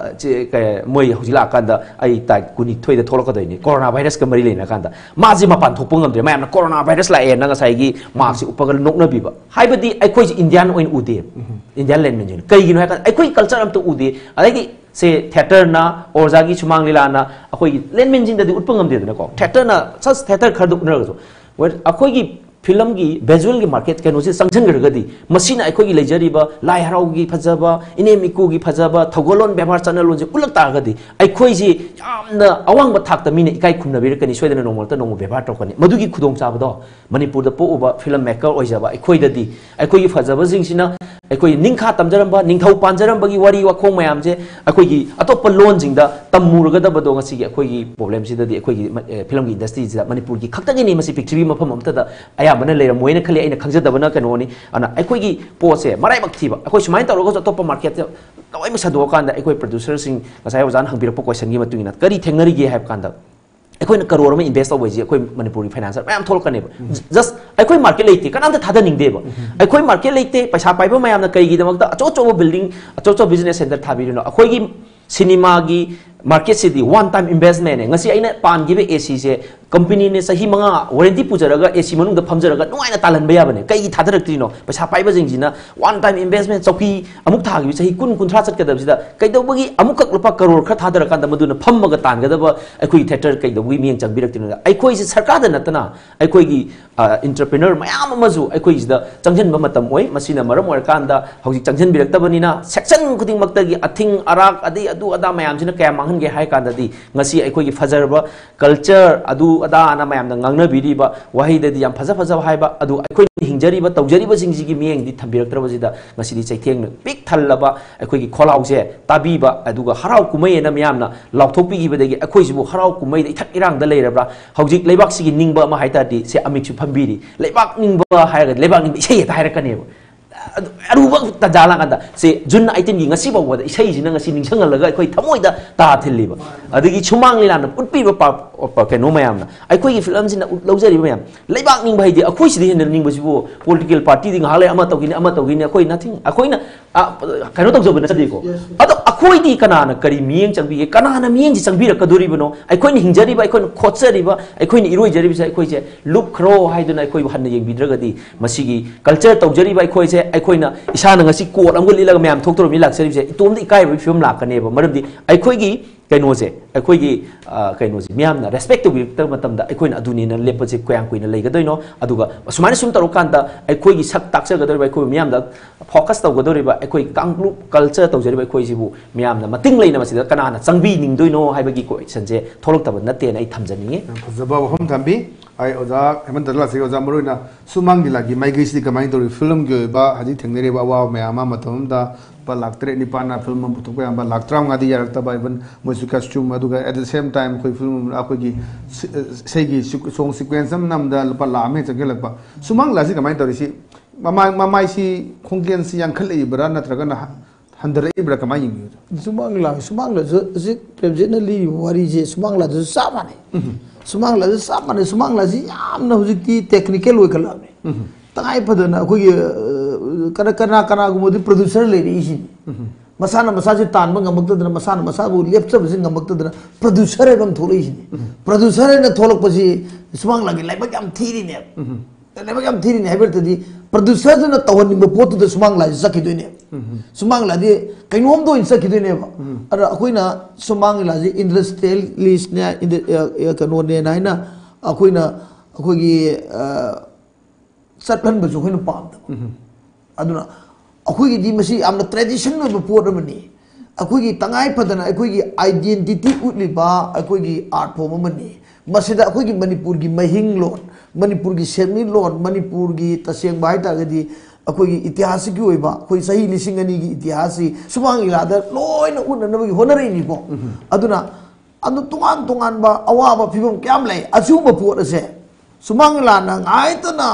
जे मोय हौजिला कांदा आई ता कुनी थोइद थोलकदोइने कोरोना वायरस का मरी लेना कांदा माजी मपान थोपो ngamdre मैम कोरोना वायरस लाए ना साइगी मार्क्स उपगल नोकनबीबा हाइबदी अखोइ इंडियन ओइन उदे इंडियन लैंडमैन जिन कईगिनो हाय अखोइ कल्चर अम तो उदे अदगी से थिएटर ना ओरजागी सुमांग लीला ना अखोइ लैंडमैन जिन ददी उत्पंगम देदना को थिएटर ना सस थिएटर खरदु नरगो वर अखोइ फिल्म की विजुअल की मार्केट कैनो से संगठनगदी मसीना अखोई लेजरीबा लाई हराउ की फजबा इनेमिकु की फजबा थगोलोन व्यवहार चनल जे उलक तागदी अखोई जी यामना अवांग थाकता मीने इकाई खुमनबिरकनी सोयदना नोमलता नोमो व्यवहार तोकनी मधुगी खुदोंग चाबदो मणिपुर द पोउबा फिल्म मेकर ओइजाबा अखोई ददी अखोई की फजबा जिंगसिना अखोई निंखा तमजरंबा निंथौ पांजरंबगी वारी वाखों मयाम जे अखोई की अतोप लोन जिंगदा तमुरगदबदो ngasi की अखोई की प्रॉब्लम सिददी अखोई की फिल्म की इंडस्ट्री जे मणिपुर की खक्तगी नि मसी पिक्चर मफम अमतदा आया बना लेर मोइना खली आइना खंगजदबना कनोनी अना अखोई की पोसे मराइबक थीबा अखोई सुमाइन तौरगो अतोप मार्केट तोय मसदो कांदा अखोई प्रोड्यूसर सिंग ngасai वजान हंबिरप क्वेश्चन की मतुइना करी थेंगनरिगे हाइब कांदा अखोई करोड़ में इन्वेस्ट तौबजे अखोई मणिपुरी फाइनेंसर मैम थोलकनेब जस्ट अखोई मार्केट लेते कनामते थादनिंगदेब अखोई मार्केट लेते पैसा पाइबा मैम कईगिदमक्ता अचो अचोब बिल्डिंग अचो अचो बिजनेस सेंटर थाबिरिनो अखोई की सिनेमा की मार्केट से वन टाइम इन्वेस्टमेंट है ngasi aina pangibe ac se company ne sahi manga warranty pujaraga ac manung da phamjaraga nuaina talanba yabane kai gi thadaraktrino paisa paiba jingjina one time investment chauki amuk thagi sahi kun kun thra chat kadab sida kai dawbagi amuk kak rupa crore kha thadarakanda maduna phammaga tangadaba aikoi theater kai dawgi mieng changbiraktrino aikoi se sarkar da natana aikoi gi entrepreneur mayam amaju aikoi da changjanba matam oi masina maram orakanda hauji changjinbiraktabanina section khuding maktagi athing arak adi adu ada mayam jina kaya mang गे हाय कांददी ngasi अखोई की फजरबा culture अदु अदा ना मयाम ngangnabiriba wahidadi yam faza faza haiba adu अखोई हिंजरीबा तौजरीबा सिंगजी की मियंगदी थंबिरक्तरबजिदा ngasi चैथेंग पिक थल्लबा अखोई की खोलाउसे ताबीबा अदुगा हराउ कुमै ना मयामना लाउथोकपिगिबदगी अखोई जिबु हराउ कुमै द इथक इरांग द लेरबा हौजिक लेबाक सिगी निंगबा मा हाइतादी से अमिकसु फंबिरी लेबाक निंगबा हायगा लेबाक निंग इसे ता हायरकनेबा अरुबा तजाला कांदा से जुन आइटन की ngasi बावदा इसै जिना ngasi निंगसंगलगा अखोई थमोइदा ता थिल्लिबा अदगी छुमांग लिलाना उटपिबा पा केनो मयामना अखोई की फिल्म जिना लौजरिबा मयाम लेबाक निंग भाइदि अखोई सिदि हेन निंग बसिबो पॉलिटिकल पार्टी दि हाले अमा तौगिनि अमा तौगिनि अखोई नथिंग अखोइना कनो तौजबना सदिको अदो अखोई दि कनाना करी मियंग चंगबि कनाना मियंग जि चंगबिरकदोरिबनो अखोइनि हिंजरिबा अखोइनि खोचरिबा अखोइनि इरोइजरिबा अखोइ जे लुक खरो हाइदुना अखोइ हन येंबिद्रगदि मसिगी कल्चर तौजरिबा अखोइ जे अखोइना इसाना ngasi कोट अमगु लिलगा मैम थोक्तरो मि लाक्सरिबसे इतोमदि इकाइबा फिल्म लाकनेबा मरमदि अखोइगी कईनोजे अखोई कईनोजे मियामना रेस्पेक्ट तौबिरक्तब मतमदा अखोइन अदुनिना लेपजे कोयांग कुइना लेगदोइनो अदुगा सुमाने सुम तरुकांदा अखोइगी सक ताक्चगदोरिबा अखोइ मियामदा फोकस तौगदोरिबा अखोइ कांग्लुप कल्चर तौजरिबा अखोइजिबु मियामना मतिंग लेना मसिदा कनाना चंगबी निंगदोइनो हाइबगी क्वेश्चनजे थोलक्तब नतेना आई थमजनिंगे फजबा वहम थंबी आई ओजा हेमंत दलासी ओजा मरुइना सुमांग दिलागी माइगैसी कमाइन तोरि फिल्म के बा हजि थेंगनेरेबा वा मयामा मतमदा लाख तरह निपाना फिल्म पुथोक लाख तरह यारक्तब इवन मोइसु costume at the same time कोई फिल्म अखोगी सही सोंग सिक्वेंस नमदा लुपा लामे चंगेलप सुमांग लासी कमाइन तौरिसी ममाई ममाईसी खोंगेन से यांखलइबरा नत्रगना हंदरइबरा कमाई यिंगी सुमांग ला सुमांग ला जे प्रेजेंटली वारी जे सुमांग ला जे सामाने सुमांग ला जे सामाने सुमांग ला जी यामना हुजिकती टेक्निकल वेखलाने तंगाई फदना अखोगी कना कना कना गुमोदी प्रोड्यूसर लेरी इसी मसाना मसाजे तानबा ngमक्तदना मसाना मसाबु लेपचबसिं ngमक्तदना प्रोड्यूसर एबम थोलै इसी प्रोड्यूसर ने थोलकपसि सुमांग लागी लाइबा याम थीरिने लाइबा याम थीरिने हाइबरतदी प्रोड्यूसर न तवनिब पोतुद सुमांग ला जकिदोइने सुमांग लादी कैनोम दो इंसकिदोइने बा अर अखोइना सुमांग लाजी इंडस्ट्रियलिस्ट ने कनो ने नाइना अखोइना अखोगी सटपन बजु खोइना पामदा अदुना अखोगी दी मसी आमना ट्रेडिशन में पोट अमनी अखोगी तंगाई फदना अखोगी आइडेंटिटी उतलिबा अखोगी आर्ट फॉर्म अमनी मसिदा अखोगी मणिपुर की महिंग लोन मणिपुर की सेमी लोन मणिपुर की तसेंग बाय तागदी अखोगी इतिहास की ओइबा अखोई सही लिसिंग अनि की इतिहास सुमांग इलादा लोइन उननबगी होनरैनी को अदुना अदु तुंगान तुंगान बा अवाबा फिबम क्याम लै अचुम पोट असे सुमांग इलाना आइतना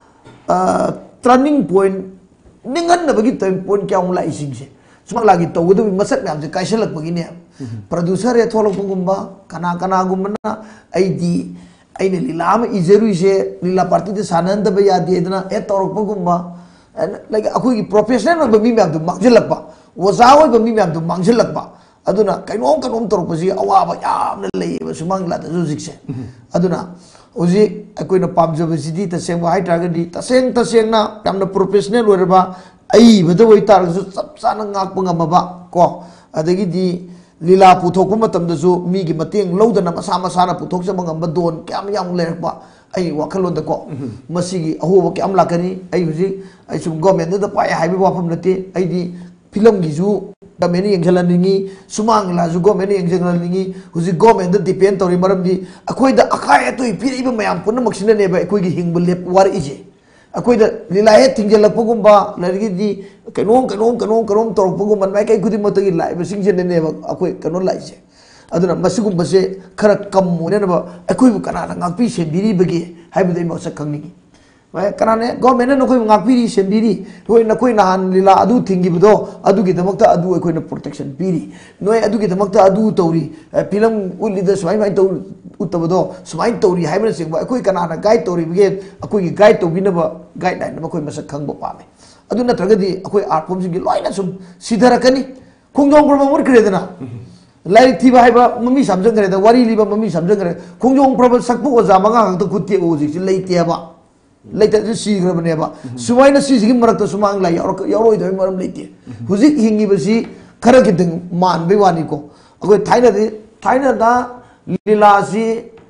टर्निंग पॉइंट निंगन बगी टर्निंग पॉइंट क्या उला इसिंगसे सुमांग लागी तौगदो मसक नाम से काइसलक बगिने प्रोड्यूसर ए थोलकगुंबा कना कना गुंबना आईडी आइने लीला में इजरुइसे लीला पार्टी दे सानंद बे यादी इतना ए तौरकगुंबा लाइक अखोगी प्रोफेशनल बमी मैम दु मांगजलकबा वजा ओय बमी मैम दु मांगजलकबा अदुना कैनोम कैनोम तौरकपसि अवाबा यामना लेबा सुमांग ला जुजिकसे अदुना उजी अकोइना पामजबसिदी तसेंग हाइ टारगदी तसेंग तसेंगना यामना प्रोफेशनल ओरबा आई बदो ओइ तारगसु सबसाना ngakpa ngamaba को अदगिदी लीला पुथोक मतमदसु मीगी मतेंग लौदना मसा मसाना पुथोक जब ngamba don kyam yang lerpa ai wakhalon da ko masigi ahuba kyam lakani ai huji ai sum government da pai haibi wafam nate ai di film gi ju government yengjalanini sumang la ju government yengjalanini huji government da depend tori maram di akoi da akai atoi piriba mayam punna maksina ne ba akoi gi hingbul lep war ije akoi da lilahe tingjalappagumba largi di kanom kanom kanom kanom torpagumba mai kai kudi motagi lai ba singje ne ne ba akoi kanon lai je aduna masugumba se khara kam mo ne ba akoi bu kana ngakpi se biri bagi haibu dai ma sak khangni vai kana ne government ne koi ngakpiri se biri hoi na koi nahan lila adu thingi bdo adu gi damakta adu akoi na protection biri noi adu gi damakta adu tauri film uli da swai mai tauri utabado swai tauri haibu se ba akoi kana na guide tauri bige akoi gi guide to binaba guideline na koi masak khangba pame adu na tragadi akoi art form gi loina sum sidharakani khongjong prabha mur kredana लाइक थी भाई बा mummy समझ करे तो वारी लीबा mummy समझ करे खुंजोंग प्रबल सकपु ओजा मंगा हंग तो कुत्ते ओजी से लेते बा लेते जो सी ग्रब ने बा सुवाई न सी सिगी मरक तो सुमांग ला यार यारो इधर मरम लेते हुजी हिंगी बसी खरक कितंग मान बे वानी को अगर थाइना दे थाइना दा लीला सी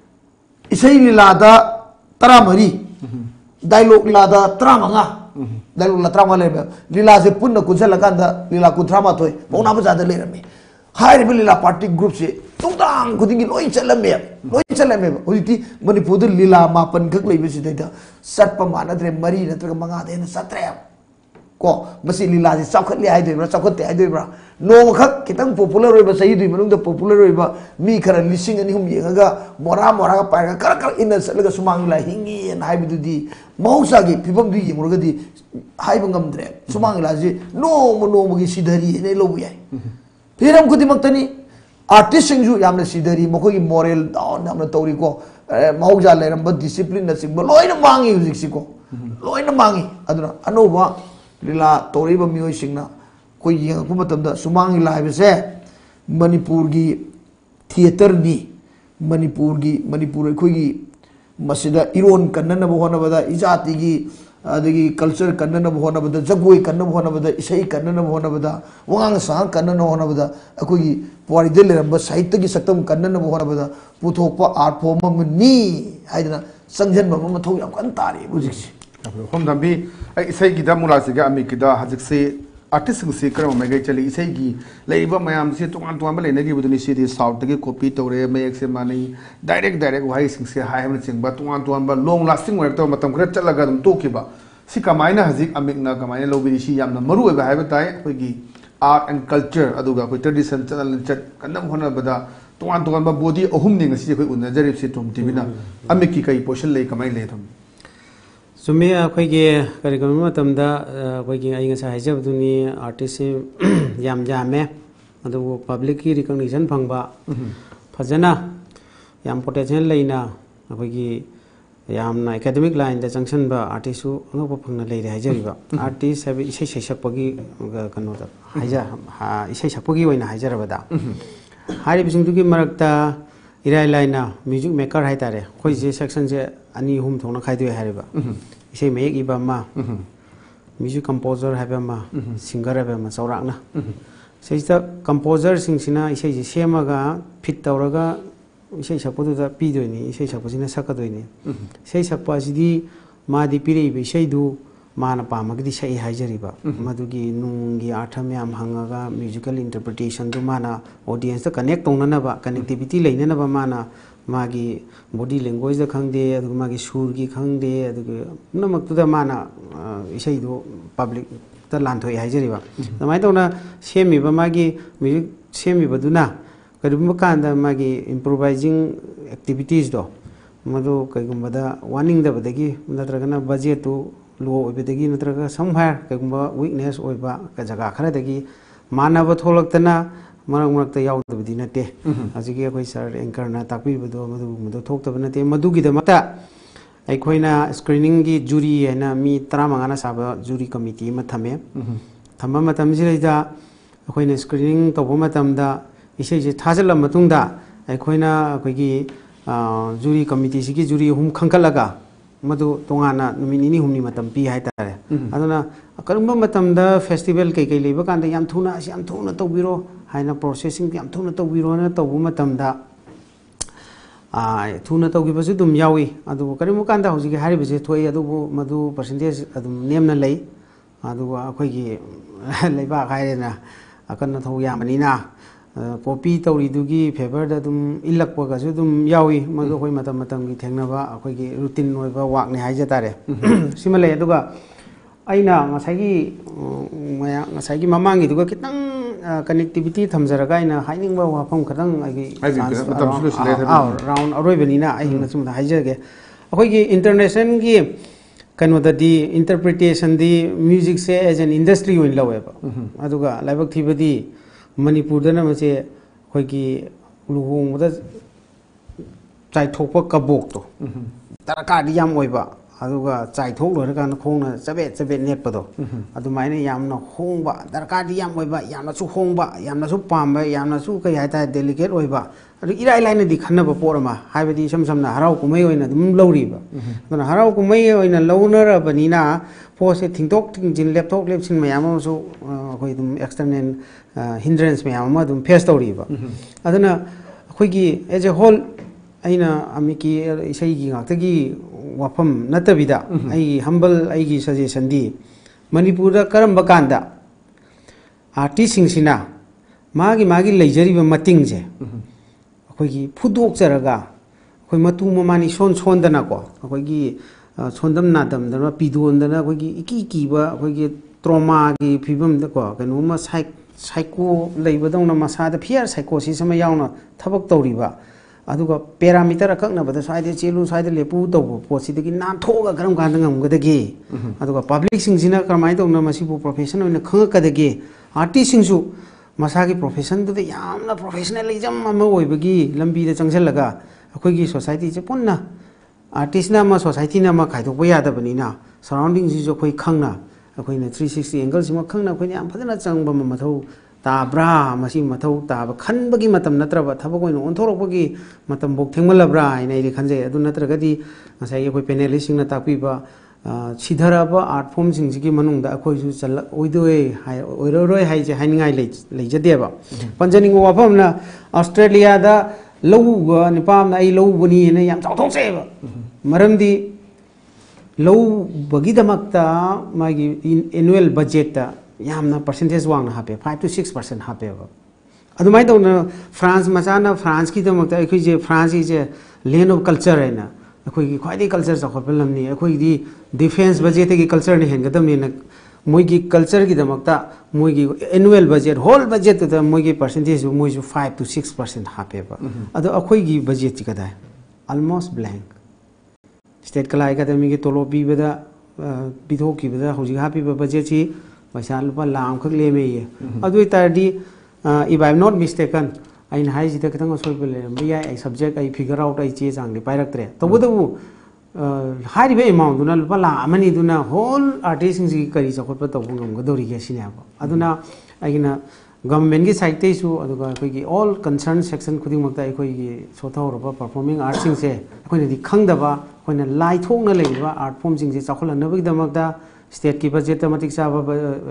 इसे लीला दा तरा मरी डायलॉग लीला दा तरा मंगा डायलॉग ला तरा माले लीला से पुन्न कुछ लगा दा लीला कुत्रा मा तोय पौना बजा दे ले रमी हाई लीला पार्टी ग्रुप से तुंगदांग खुदिंगी लोई चलमे लोई चलमे हुजिति मणिपुर लीला मापन खक लेबसिदा सटप मानद्रे मरी नत्रग मंगा देन सत्रे को मसी लीला से चौखले हाइदोइब्रा चौखते हाइदोइब्रा नोम खक कितंग पॉपुलर होइबा सही दुइ मनुंग पॉपुलर होइबा मी खरा लिसिंग अनि हुम येंगा मोरा मोरा पाइगा कर कर इन सलगा सुमांग ला हिंगी न हाइबदुदी मौसागी फिबम दुइ येंगुरगदी हाइब ngамद्रे सुमांग ला जी नोम नोम गी सिधरी ने लोबु याय फिरम खुदिमक्तनी आर्टिस्ट सिंजु यामना सिधरी मखोगी मोरल डाउन यामना तौरी को मौजा लेरंब डिसिप्लिन न सिंब लोइन मांगी हुजिक सिको लोइन मांगी अदुना अनोबा लीला तौरी ब मियोय सिंगना कोई येंगपु मतमदा सुमांग लाइबसे मणिपुर की थिएटर नि मणिपुर की मणिपुर खोगी मसिदा इरोन कन्नन होनबदा इजाति की अदगी कल्चर कन्नन होनबदा जगोई कन्नन होनबदा इसई कन्नन होनबदा वांग सांग कन्नन होनबदा अखोगी पुवारी लेरंब साहित्य की सक्तम कन्नन होनबदा पुथोकपा आर्ट फॉर्म अमनी हाइदना संजन बम मथौ याम कन तारे बुजिक्सी हम दम्बी इसई की दा मुलासिगा अमी की दा हजकसे आर्टिस्ट से करम मेगे चली इसई की लेबा मयाम से तुआन तुआन लेने की बुदनी से साउथ के कॉपी तौरे मेक से मानी डायरेक्ट डायरेक्ट वहाई सिंग से हाई हम सिंग बा तुआन तुआन बा लॉन्ग लास्टिंग वर्क तो मतम खरे चलगा दम तो की बा सी कमाइना हजिक अमिकना कमाइना लोबिरी सी यामना मरु ओबा हाइबा ताई अखोगी आर्ट एंड कल्चर अदुगा कोई ट्रेडिशन चल चट कन्नम होना बदा तुआन तुआन बा बॉडी अहुम निंग सी कोई उनजरिब से तुम टीवीना अमिकी कई पोषण ले कमाई ले थम सुमे अखोगे करिगम मतमदा अखोगे आई ngasa haijabduni artist yam yame adu public ki recognition phangba phajana yam potential leina अखोगी यामना एकेडमिक लाइन दा जंक्शन बा आर्टिस्ट सु अंगप फंगना लेरे हाइजरिबा आर्टिस्ट है इसे सैसपगी कनो दा हाइजा इसे सपगी ओइना हाइजरबदा हारि बिसिंगदुगी मरकता इराय लाइना म्यूजिक मेकर हाइ तारे खोइ जे सेक्शन जे अनि हुम थोना खाइदो हारिबा इसे मेक इबा मा म्यूजिक कंपोजर हाइबा मा सिंगर हाइबा मा चौराकना सेइता कंपोजर सिंगसिना इसे जे सेमगा फिट तौरगा इसे सपदुदा पीदोइनी इसे सपसिना सकदोइनी इसे सपसिदी मादी पिरे इसेदु माना पामगदी सही हाइजरिबा मदुगी नुंगी आठम याम हंगागा म्यूजिकल इंटरप्रिटेशन दु माना ऑडियंस द कनेक्ट तोंननबा कनेक्टिविटी लेननबा माना मागी बॉडी लैंग्वेज द खंगदे अदु मागी सुर की खंगदे अदु नमक्तुदा माना इसेदु पब्लिक द लांथोय हाइजरिबा तमाय तोना सेमिबा मागी म्यूजिक सेमिबदुना करिबा कांदा मागी इम्प्रोवाइजिंग एक्टिविटीज दो मदु कइगुमबदा वार्निंग दबदगी नत्रगना बजेट तु लो ओइबदगी नत्रगा समहायर कइगुमबा वीकनेस ओइबा का जगह खरदगी मानव थोलक्तना मरक मरक यावदबदी नते अजिगे अखोइ सर एंकर ना ताकबिबदो मदु मदु थोक्तब नते मदुगी दमता अखोइना स्क्रीनिंग की जूरी हैना मी तरामंगा ना साबा जूरी कमिटी मा थमे थम्बा मतम जिरैदा अखोइना स्क्रीनिंग तौबो मतमदा इसे जे थाजल मतुंगदा अखोइना अखोइगी जूरी कमिटी सिगी जूरी हुम खंखलगा मधु तोंगाना नुमिनी हुमनी मतम पी हाय तारे अदुना करंबा मतमदा फेस्टिवल कई कई लेबा कांदा याम थुना याम थुना तौबिरो हाइना प्रोसेसिंग याम थुना तौबिरो ना तौबु मतमदा आ थुना तौगिबसु दुम यावी अदु करंबा कांदा होजिगे हारिबसे थोई अदुबु मधु परसेंटेज अदुम नेमना लई अदु अखोइगी लेबा खाइरेना अकन थौ यामनिना कॉपी तौरीदुगी फेवर दम इलक्पगसु दम यावी मदु अखोइ मतम मतम की थेंगनबा अखोइगी रूटीन ओइबा वाकने हाइजा तारे सिमा ले अदुगा अइना ngसाइगी मया ngसाइगी ममांगी दुगा कितंग कनेक्टिविटी थमजरगा अइना हाइनिंगबा वाफम खतंग आइगी राउंड अरोइबनिना अइ नसुम हाइजगे अखोइगी इंटरनेशनल की कनोददी इंटरप्रिटेशन दी म्यूजिक से एज एन इंडस्ट्री ओइन लवेबा अदुगा लाइबक थिबदी मणिपुर मसे अखोइगी लुहोंगदा चाइथोप कबोक तो दरकार याम ओइबा अदुगा चाइथोक लोरकान खोंगना चबेट चबेट नेटपदो अदुमाइना यामना होंगबा दरकार याम ओइबा यामनासु होंगबा यामनासु पामबा यामनासु कई हाइता डेलिकेट ओइबा अदु इराइ लाइना दि खन्नबा पोरमा हाइबदी सम समना हराउ कुमै ओइना दुम लौरिबा अदुना हराउ कुमै ओइना लौनरबनिना पोसे थिंगतोक थिंजिन लैपटॉप लेपसिन मयामसु अखोइ दुम एक्सटर्नल हिंड्रेंस मयाम दुम फेस तौरिबा अदुना अखोइगी एज ए होल अइना अमिकी इसैगी गाक्तगी वाफम नतबिदा आई हम्बल आईगी सजेशन दी मणिपुर करंबा कांदा आर्टिस्ट सिंगसिना मागी मागी लेजरिबा मतिंग जे अखोइगी फुदोकजरगा अखोइ मतु ममानी सोन सोनदना को अखोइगी सोनदम नादम दना पिदोनदना अखोइगी इकी कीबा अखोइगी ट्रोमा की फिबम दको कनोमा साइक साइको लेबदौना मसादा फियर साइकोसिस अमा यावना थबक तौरिबा अदुगा पैरामीटर अकक्नबदा साइदे चेलु साइदे लेपु तौबो पोसिदगी नाथोगा करम कांदा ngमगदगी अदुगा पब्लिक सिंगसिना करमाइ तौना मसिबु प्रोफेशन ओइना खंगकदगी आर्टिस्ट सिंगसु मसागी प्रोफेशन दुदे यामना प्रोफेशनलिज्म अमा ओइबगी लंबीदा चंगसलगा अखोइगी सोसाइटी से पुन्ना आर्टिस्ट ना मा सोसाइटी ना मा खाइदोकबा यादबनिना सराउंडिंग सिजु अखोइ खंगना अखोइना थ्री सिक्सटी एंगल सिमा खंगना अखोइना याम फदना चंगबा मथौ ताब्रा मसी मथौ ताब खनबगी मतम नत्रबा थबक ओइन ओन्थोरकबगी मतम बोक थेंगमलब्रा आइना इदि खनजे अदु नत्रगदी ngसाइ अखोइ पेनेलिस्ट सिंगना ताकपिबा सिधरब आर्ट फॉर्म सिंगी मनुंग दा अखोइसु चल ओइदोए हाय ओइरोरोय हाइजे हाइनिंगाइ लेजदेबा पंजनिंग वाफमना ऑस्ट्रेलिया दा लौब निपाम आई लौबनी ने याम चाउथोसेबा मरमदी लौबगी दमकता मागी एनुअल बजेट ता यामना परसेंटेज वांगना हापे फाइव टू सिक्स परसेंट हापेबा अदुमाइ दौना फ्रांस मचाना फ्रांस की दमकता अखोइजे फ्रांस इजे लैंड ऑफ कल्चर है ना अखोइगी ख्वाइदे कल्चर चाखोप लमनी अखोइगी डिफेंस बजेट की कल्चर ने हेंगदमनी न मोइगी कल्चर की दमकता मोइगी एनुअल बजेट होल बजेट तो मोइगी परसेंटेज मोइजु फाइव टू सिक्स परसेंट हापेबा अदो अखोइगी बजेट की कदा almost blank state Kala academy की तोलो पीबदा पिथो की बदा होजि हापीबा बजेट सी पैसा लुपा लाख खक लेमे ये अदो तारदी if I am not mistaken अइन हाइजिद खतंग सोइब लेरम याय सब्जेक्ट आई फिगर आउट आई चे चांगली पाइरक्तरे तबुदबु हारिबे अमाउंट दुना लुपा ला अमनी दुना होल आर्टिस्ट सिंग करी चखोप तबु ngमगदोरी के सिनेबा अदुना आइना गवर्नमेंट की साइड तेसु अदुगा अखोइगी ऑल कंसर्न सेक्शन खुदिंग मक्ता अखोइगी सोथावरबा परफॉर्मिंग आर्ट सिंग से अखोइनदि खंगदबा अखोइना लाई थोंगना लेबा आर्ट फॉर्म सिंग से चाखोलनबगी दमकता स्टेट की बजेट मतिक चाबा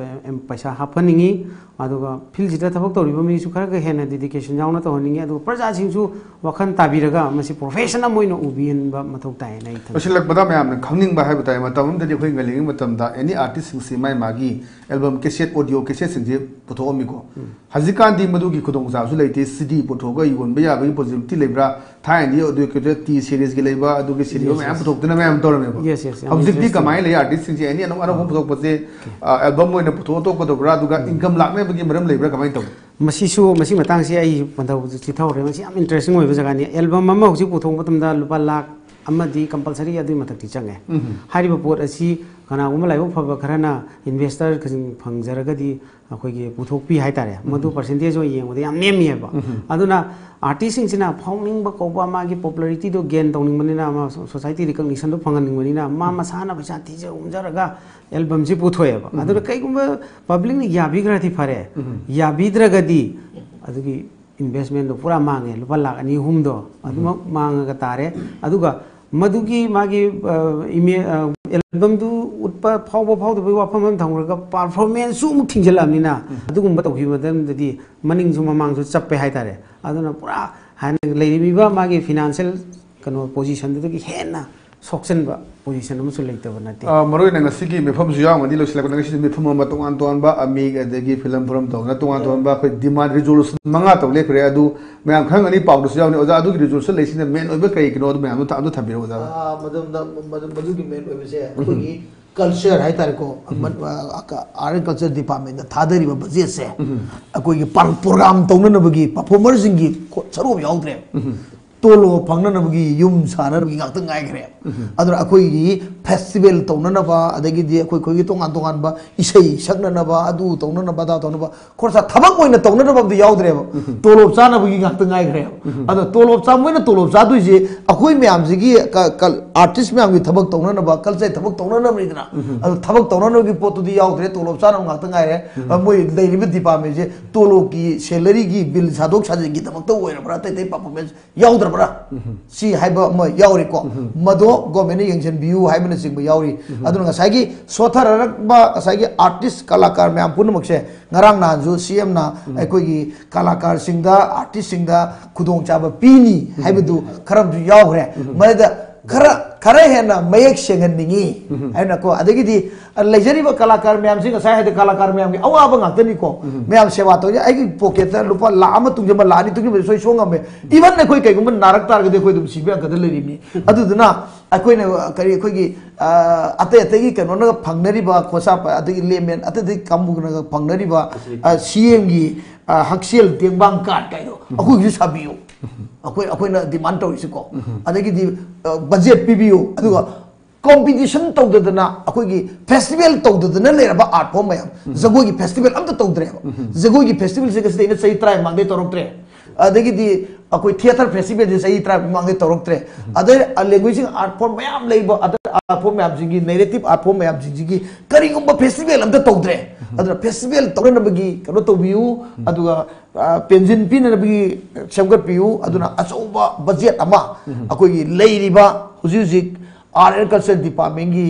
पैसा हाफनिंगी अदुगा फिल्ड जिदा थबक तौरिबा मिसु खरगा हेना डेडिकेशन यावना तौहनिंगी अदु प्रजा सिंसु वखन ताबिरगा मसि प्रोफेशनल मोइनो उबियनबा मथौ ताय नै थ असिलक बदा मैम खंगनिंग बा हाय बताय मतम ददि खोइ ngलिंग मतम दा एनी आर्टिस्ट सिंग से माय मागी एल्बम कैसेट ऑडियो कैसेट सिंग जे पुथोमी को हजिकान दी मदुगी खुदोंग जासु लेते सीडी पुथोगा योन बया बई पॉजिटिविटी लेब्रा थाइनी ऑडियो के टी सीरीज के लेबा अदुगे सीडी मैम पुथोकदना मैम तोरमेबा यस यस हजिकती कमाय ले आर्टिस्ट सिंग जे एनी अनो अनो पुथोक पसे एल्बम मोइना पुथो तो कदोब्रा अदुगा इनकम लाखने बगी मरम लेब्रा कमाय तौ मसीसु मसी मतंग से आई पंथौ चिथौरे मसी याम इंटरेस्टिंग होइबा जगानी एल्बम अमा होजि पुथोंग मतमदा लुपा लाख अमदी कंपलसरी अदुई मथक्ति चंगे हारिबा पोट असी कनागुमा लाइबो फबा खरना इन्वेस्टर खजिंग फंगजरगदी अखोइगे पुथोकपी हाइतारे मदु परसेंटेज ओ येंगबदे याम नेमिएबा अदुना आर्टिस्ट सिंगसिना फाउनिंग कौबा मागी पॉपुलैरिटी दो गेन तौनिंगबनिना मा सोसाइटी रिकग्निशन दो फंगनिंगबनिना मा मसाना पैसा तीजे उमजरगा एल्बम से पुथोएबा अदुना कईगुम पब्लिक ने याबिग्रथि फरे याबिद्रगदी अदुगी इन्वेस्टमेंट दो पूरा मांगे लुपा लाख अनि हुम दो अदुमा मांगगा तारे अदुगा मधुगी मागी इमे एल्बम दु उत्पा फाव फाव दो वाफम हम थंगरगा परफॉर्मेंस सु मुक थिंजलामनिना अदुगुम तौखि मदमदि मनिंग सु ममांग सु चप्पे हाइतारे अदुना पूरा हान लेरिबिबा मागी फाइनेंशियल कनो पोजीशन दु की हेना सोक्सन बा पोजीशन अमसु लेतब नते अ मरोय नंग सिगी मेफम जु याव मदि लोसला को नंग सिगी मेफम म तोंगान तोंगान बा अमी अदगी फिल्म फरम तोंगा तोंगान तोंगान बा खै डिमांड रिजोल्यूशन मंगा तो लेखरे अदु मयाम खंगनी पाउडु सु यावनि ओजा अदुगी रिजोल्यूशन लेसिने मेन ओबे कई किनो अदु मयाम अदु थबिरो ओजा आ मदम दा मदुगी मेन ओबेसे अखोगी कल्चर है तारे को आर्ट कल्चर डिपार्टमेंट थादरी बजेट से अखोगी प्रोग्राम तौननबगी परफॉर्मर सिंगी सरोब याउद्रे तोलो फंगननबगी युम सानरबगी गाक्तंग गायग्रे अदर अखोगी फेस्टिवल तौननबा अदगी अखोई खोगी तोंगान तोंगान बा इसई सकननबा अदु तौननबा दा तौनबा खोरसा थबक ओइना तौननबा याउद्रे तोलोब चानबगी गाक्तंग गायग्रे अदर तोलोब चामोइना तोलोब चादुइजे अखोई म्यामजिगी आर्टिस्ट म्यामगी थबक तौननबा कल्चर थबक तौननबनिदना अदर थबक तौननबगी पोतुदी याउद्रे तोलोब चानम गाक्तंग गायरे मोइ दैरिबि डिपार्टमेंट जे तोलो की सैलरी की बिल सादोक साजेगी थबक तो ओइरा तै तै परफॉर्मेंस याउद्र बरा सी हाइबा म याउरी को मदो गवर्नमेंट यंगजन बियू हाइबन सिंग याउरी अदुन गसागी सोथररबा गसागी आर्टिस्ट कलाकार मैम पुनमक्से ngarang na ju cm na aikoi gi kalakar singda artist singda khudong chaba pini haibadu kharam ju yaugre maida khara khara hena mayek sengan ningi aina ko adagi di leisure ba kalakar मैम sing sai hade kalakar मैम gi awa ba ngak ni ko मैम सेवा तो ai gi pocket ta lupa la ama tung jama la ni tung be soi songa me even ne koi kai gum narak tar ga de koi dum sibe ga de leri mi adu duna akoi ne kari koi gi ate ate gi kano na phangnari ba khosa pa adagi lemen ate de kamu na phangnari ba cm gi haksel tengbang card kai do akoi gi sabiyo akoi akoi na demand to isi ko adagi di budget pibiyo aduga competition तौदना अखोगी festival तौदना लेरबा art form मैम जगोगी festival अमत तौद्रे जगोगी festival से गसे सही ट्राई मांगे तौरक्त्रे अदगी दी अखोई थिएटर फेस्टिवल जे सही ट्राई मांगे तौरक्त्रे अदर लैंग्वेज आर्ट फॉर्म मैम लेबा अदर आर्ट फॉर्म मैम जिगी नैरेटिव आर्ट फॉर्म मैम जिगी करिगुंबा फेस्टिवल अमत तौद्रे अदर फेस्टिवल तौरनबगी कनो तौबियु अदुगा पेंजिन पिननबगी सेमगत पियु अदुना अचौबा बजेट अमा अखोगी लेरिबा हुजि हुजि आर्ट एंड कल्चर डिपार्टमेंट की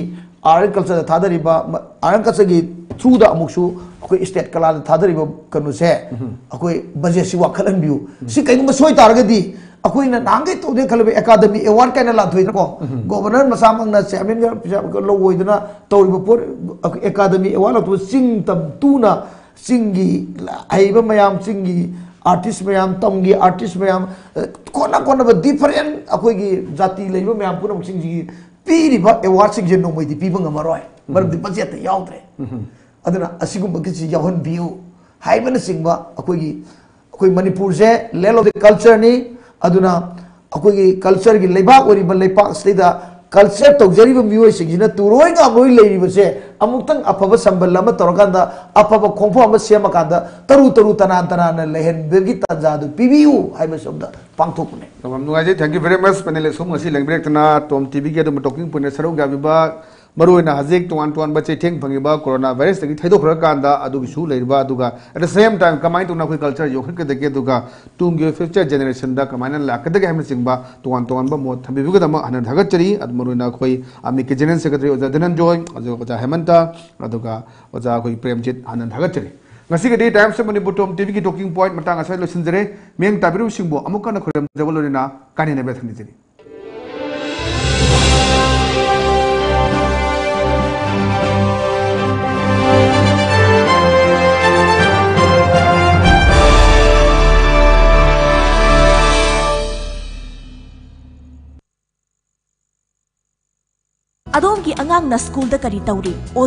आर्ट एंड कल्चर थादरीबा आर्ट एंड कल्चर की थ्रू दा अमुकसु अखोई स्टेट कला थादरीबा कनुसे अखोई बजेट सि वाखलन बिउ सि कइगुम सोय तारगदी अखोई ना नांगे तोदे खलबे एकेडमी अवार्ड काइना लाथोइ को गवर्नर मसामंगना चेयरमैन गा लोइदना तौरिबा पोर एकेडमी अवार्ड लाथो सिंग तम तुना सिंगी आइबा मयाम सिंगी आर्टिस्ट मैम तमगी आर्टिस्ट मैम कोना कोना डिफरेंट अखोई जाति लेबा मैम पुनम सिंगी पीरिबा अवार्ड सिंग जे नोमैदि पीबा ngamaroy मरदि बजेट याउद्रे अदना असिगुम बगिसि याहन बिउ हाइबन सिंगबा अखोई अखोई मणिपुर से लैंड ऑफ द कल्चर नि अदुना अखोई कल्चर की लेबाक ओरिबा लेपाक स्टेदा कल्चर तौजरीब मियोय सिंगिना तुरोय गामरोय लेरिबसे अमुक्तंग अफब संबल अमा तोरकांदा अफब खोंफो अमा सेमकांदा तरु तरु तनान तनान लेहनबेगी तंजादु पीबीयू हाइबे शब्द पांगथोकने तमाम नुगाजे thank you very much panel सोम असि लेंब्रेक तना टॉम टीवी के दम टॉकिंग पुने सरौ गाबिबा मरुना हजिक टोन टोन बचे थेंग फंगिबा कोरोना वायरस तगी थैदो खरकांदा अदुगी सु लेरिबा अदुगा एट द सेम टाइम कमाई तुना कोई कल्चर योखन के दगे दुगा तुंगे फ्यूचर जनरेशन दा कमाइन लाकदगे हम सिंगबा टोन टोन बा मोत थंबिबुग दम हन धगचरी अद मरुना कोई आमी के जनरल सेक्रेटरी ओजा धनंजय अजो ओजा हेमंता अदुगा ओजा कोई प्रेमजित हन धगचरी ngasi ke time se mani butom tv ki talking point matang asai lo sinjere meng tabiru singbo amuka na khurem jabolorina kani ne bethani jeni अदोम की अंगांग ना स्कूल दा करी तौरी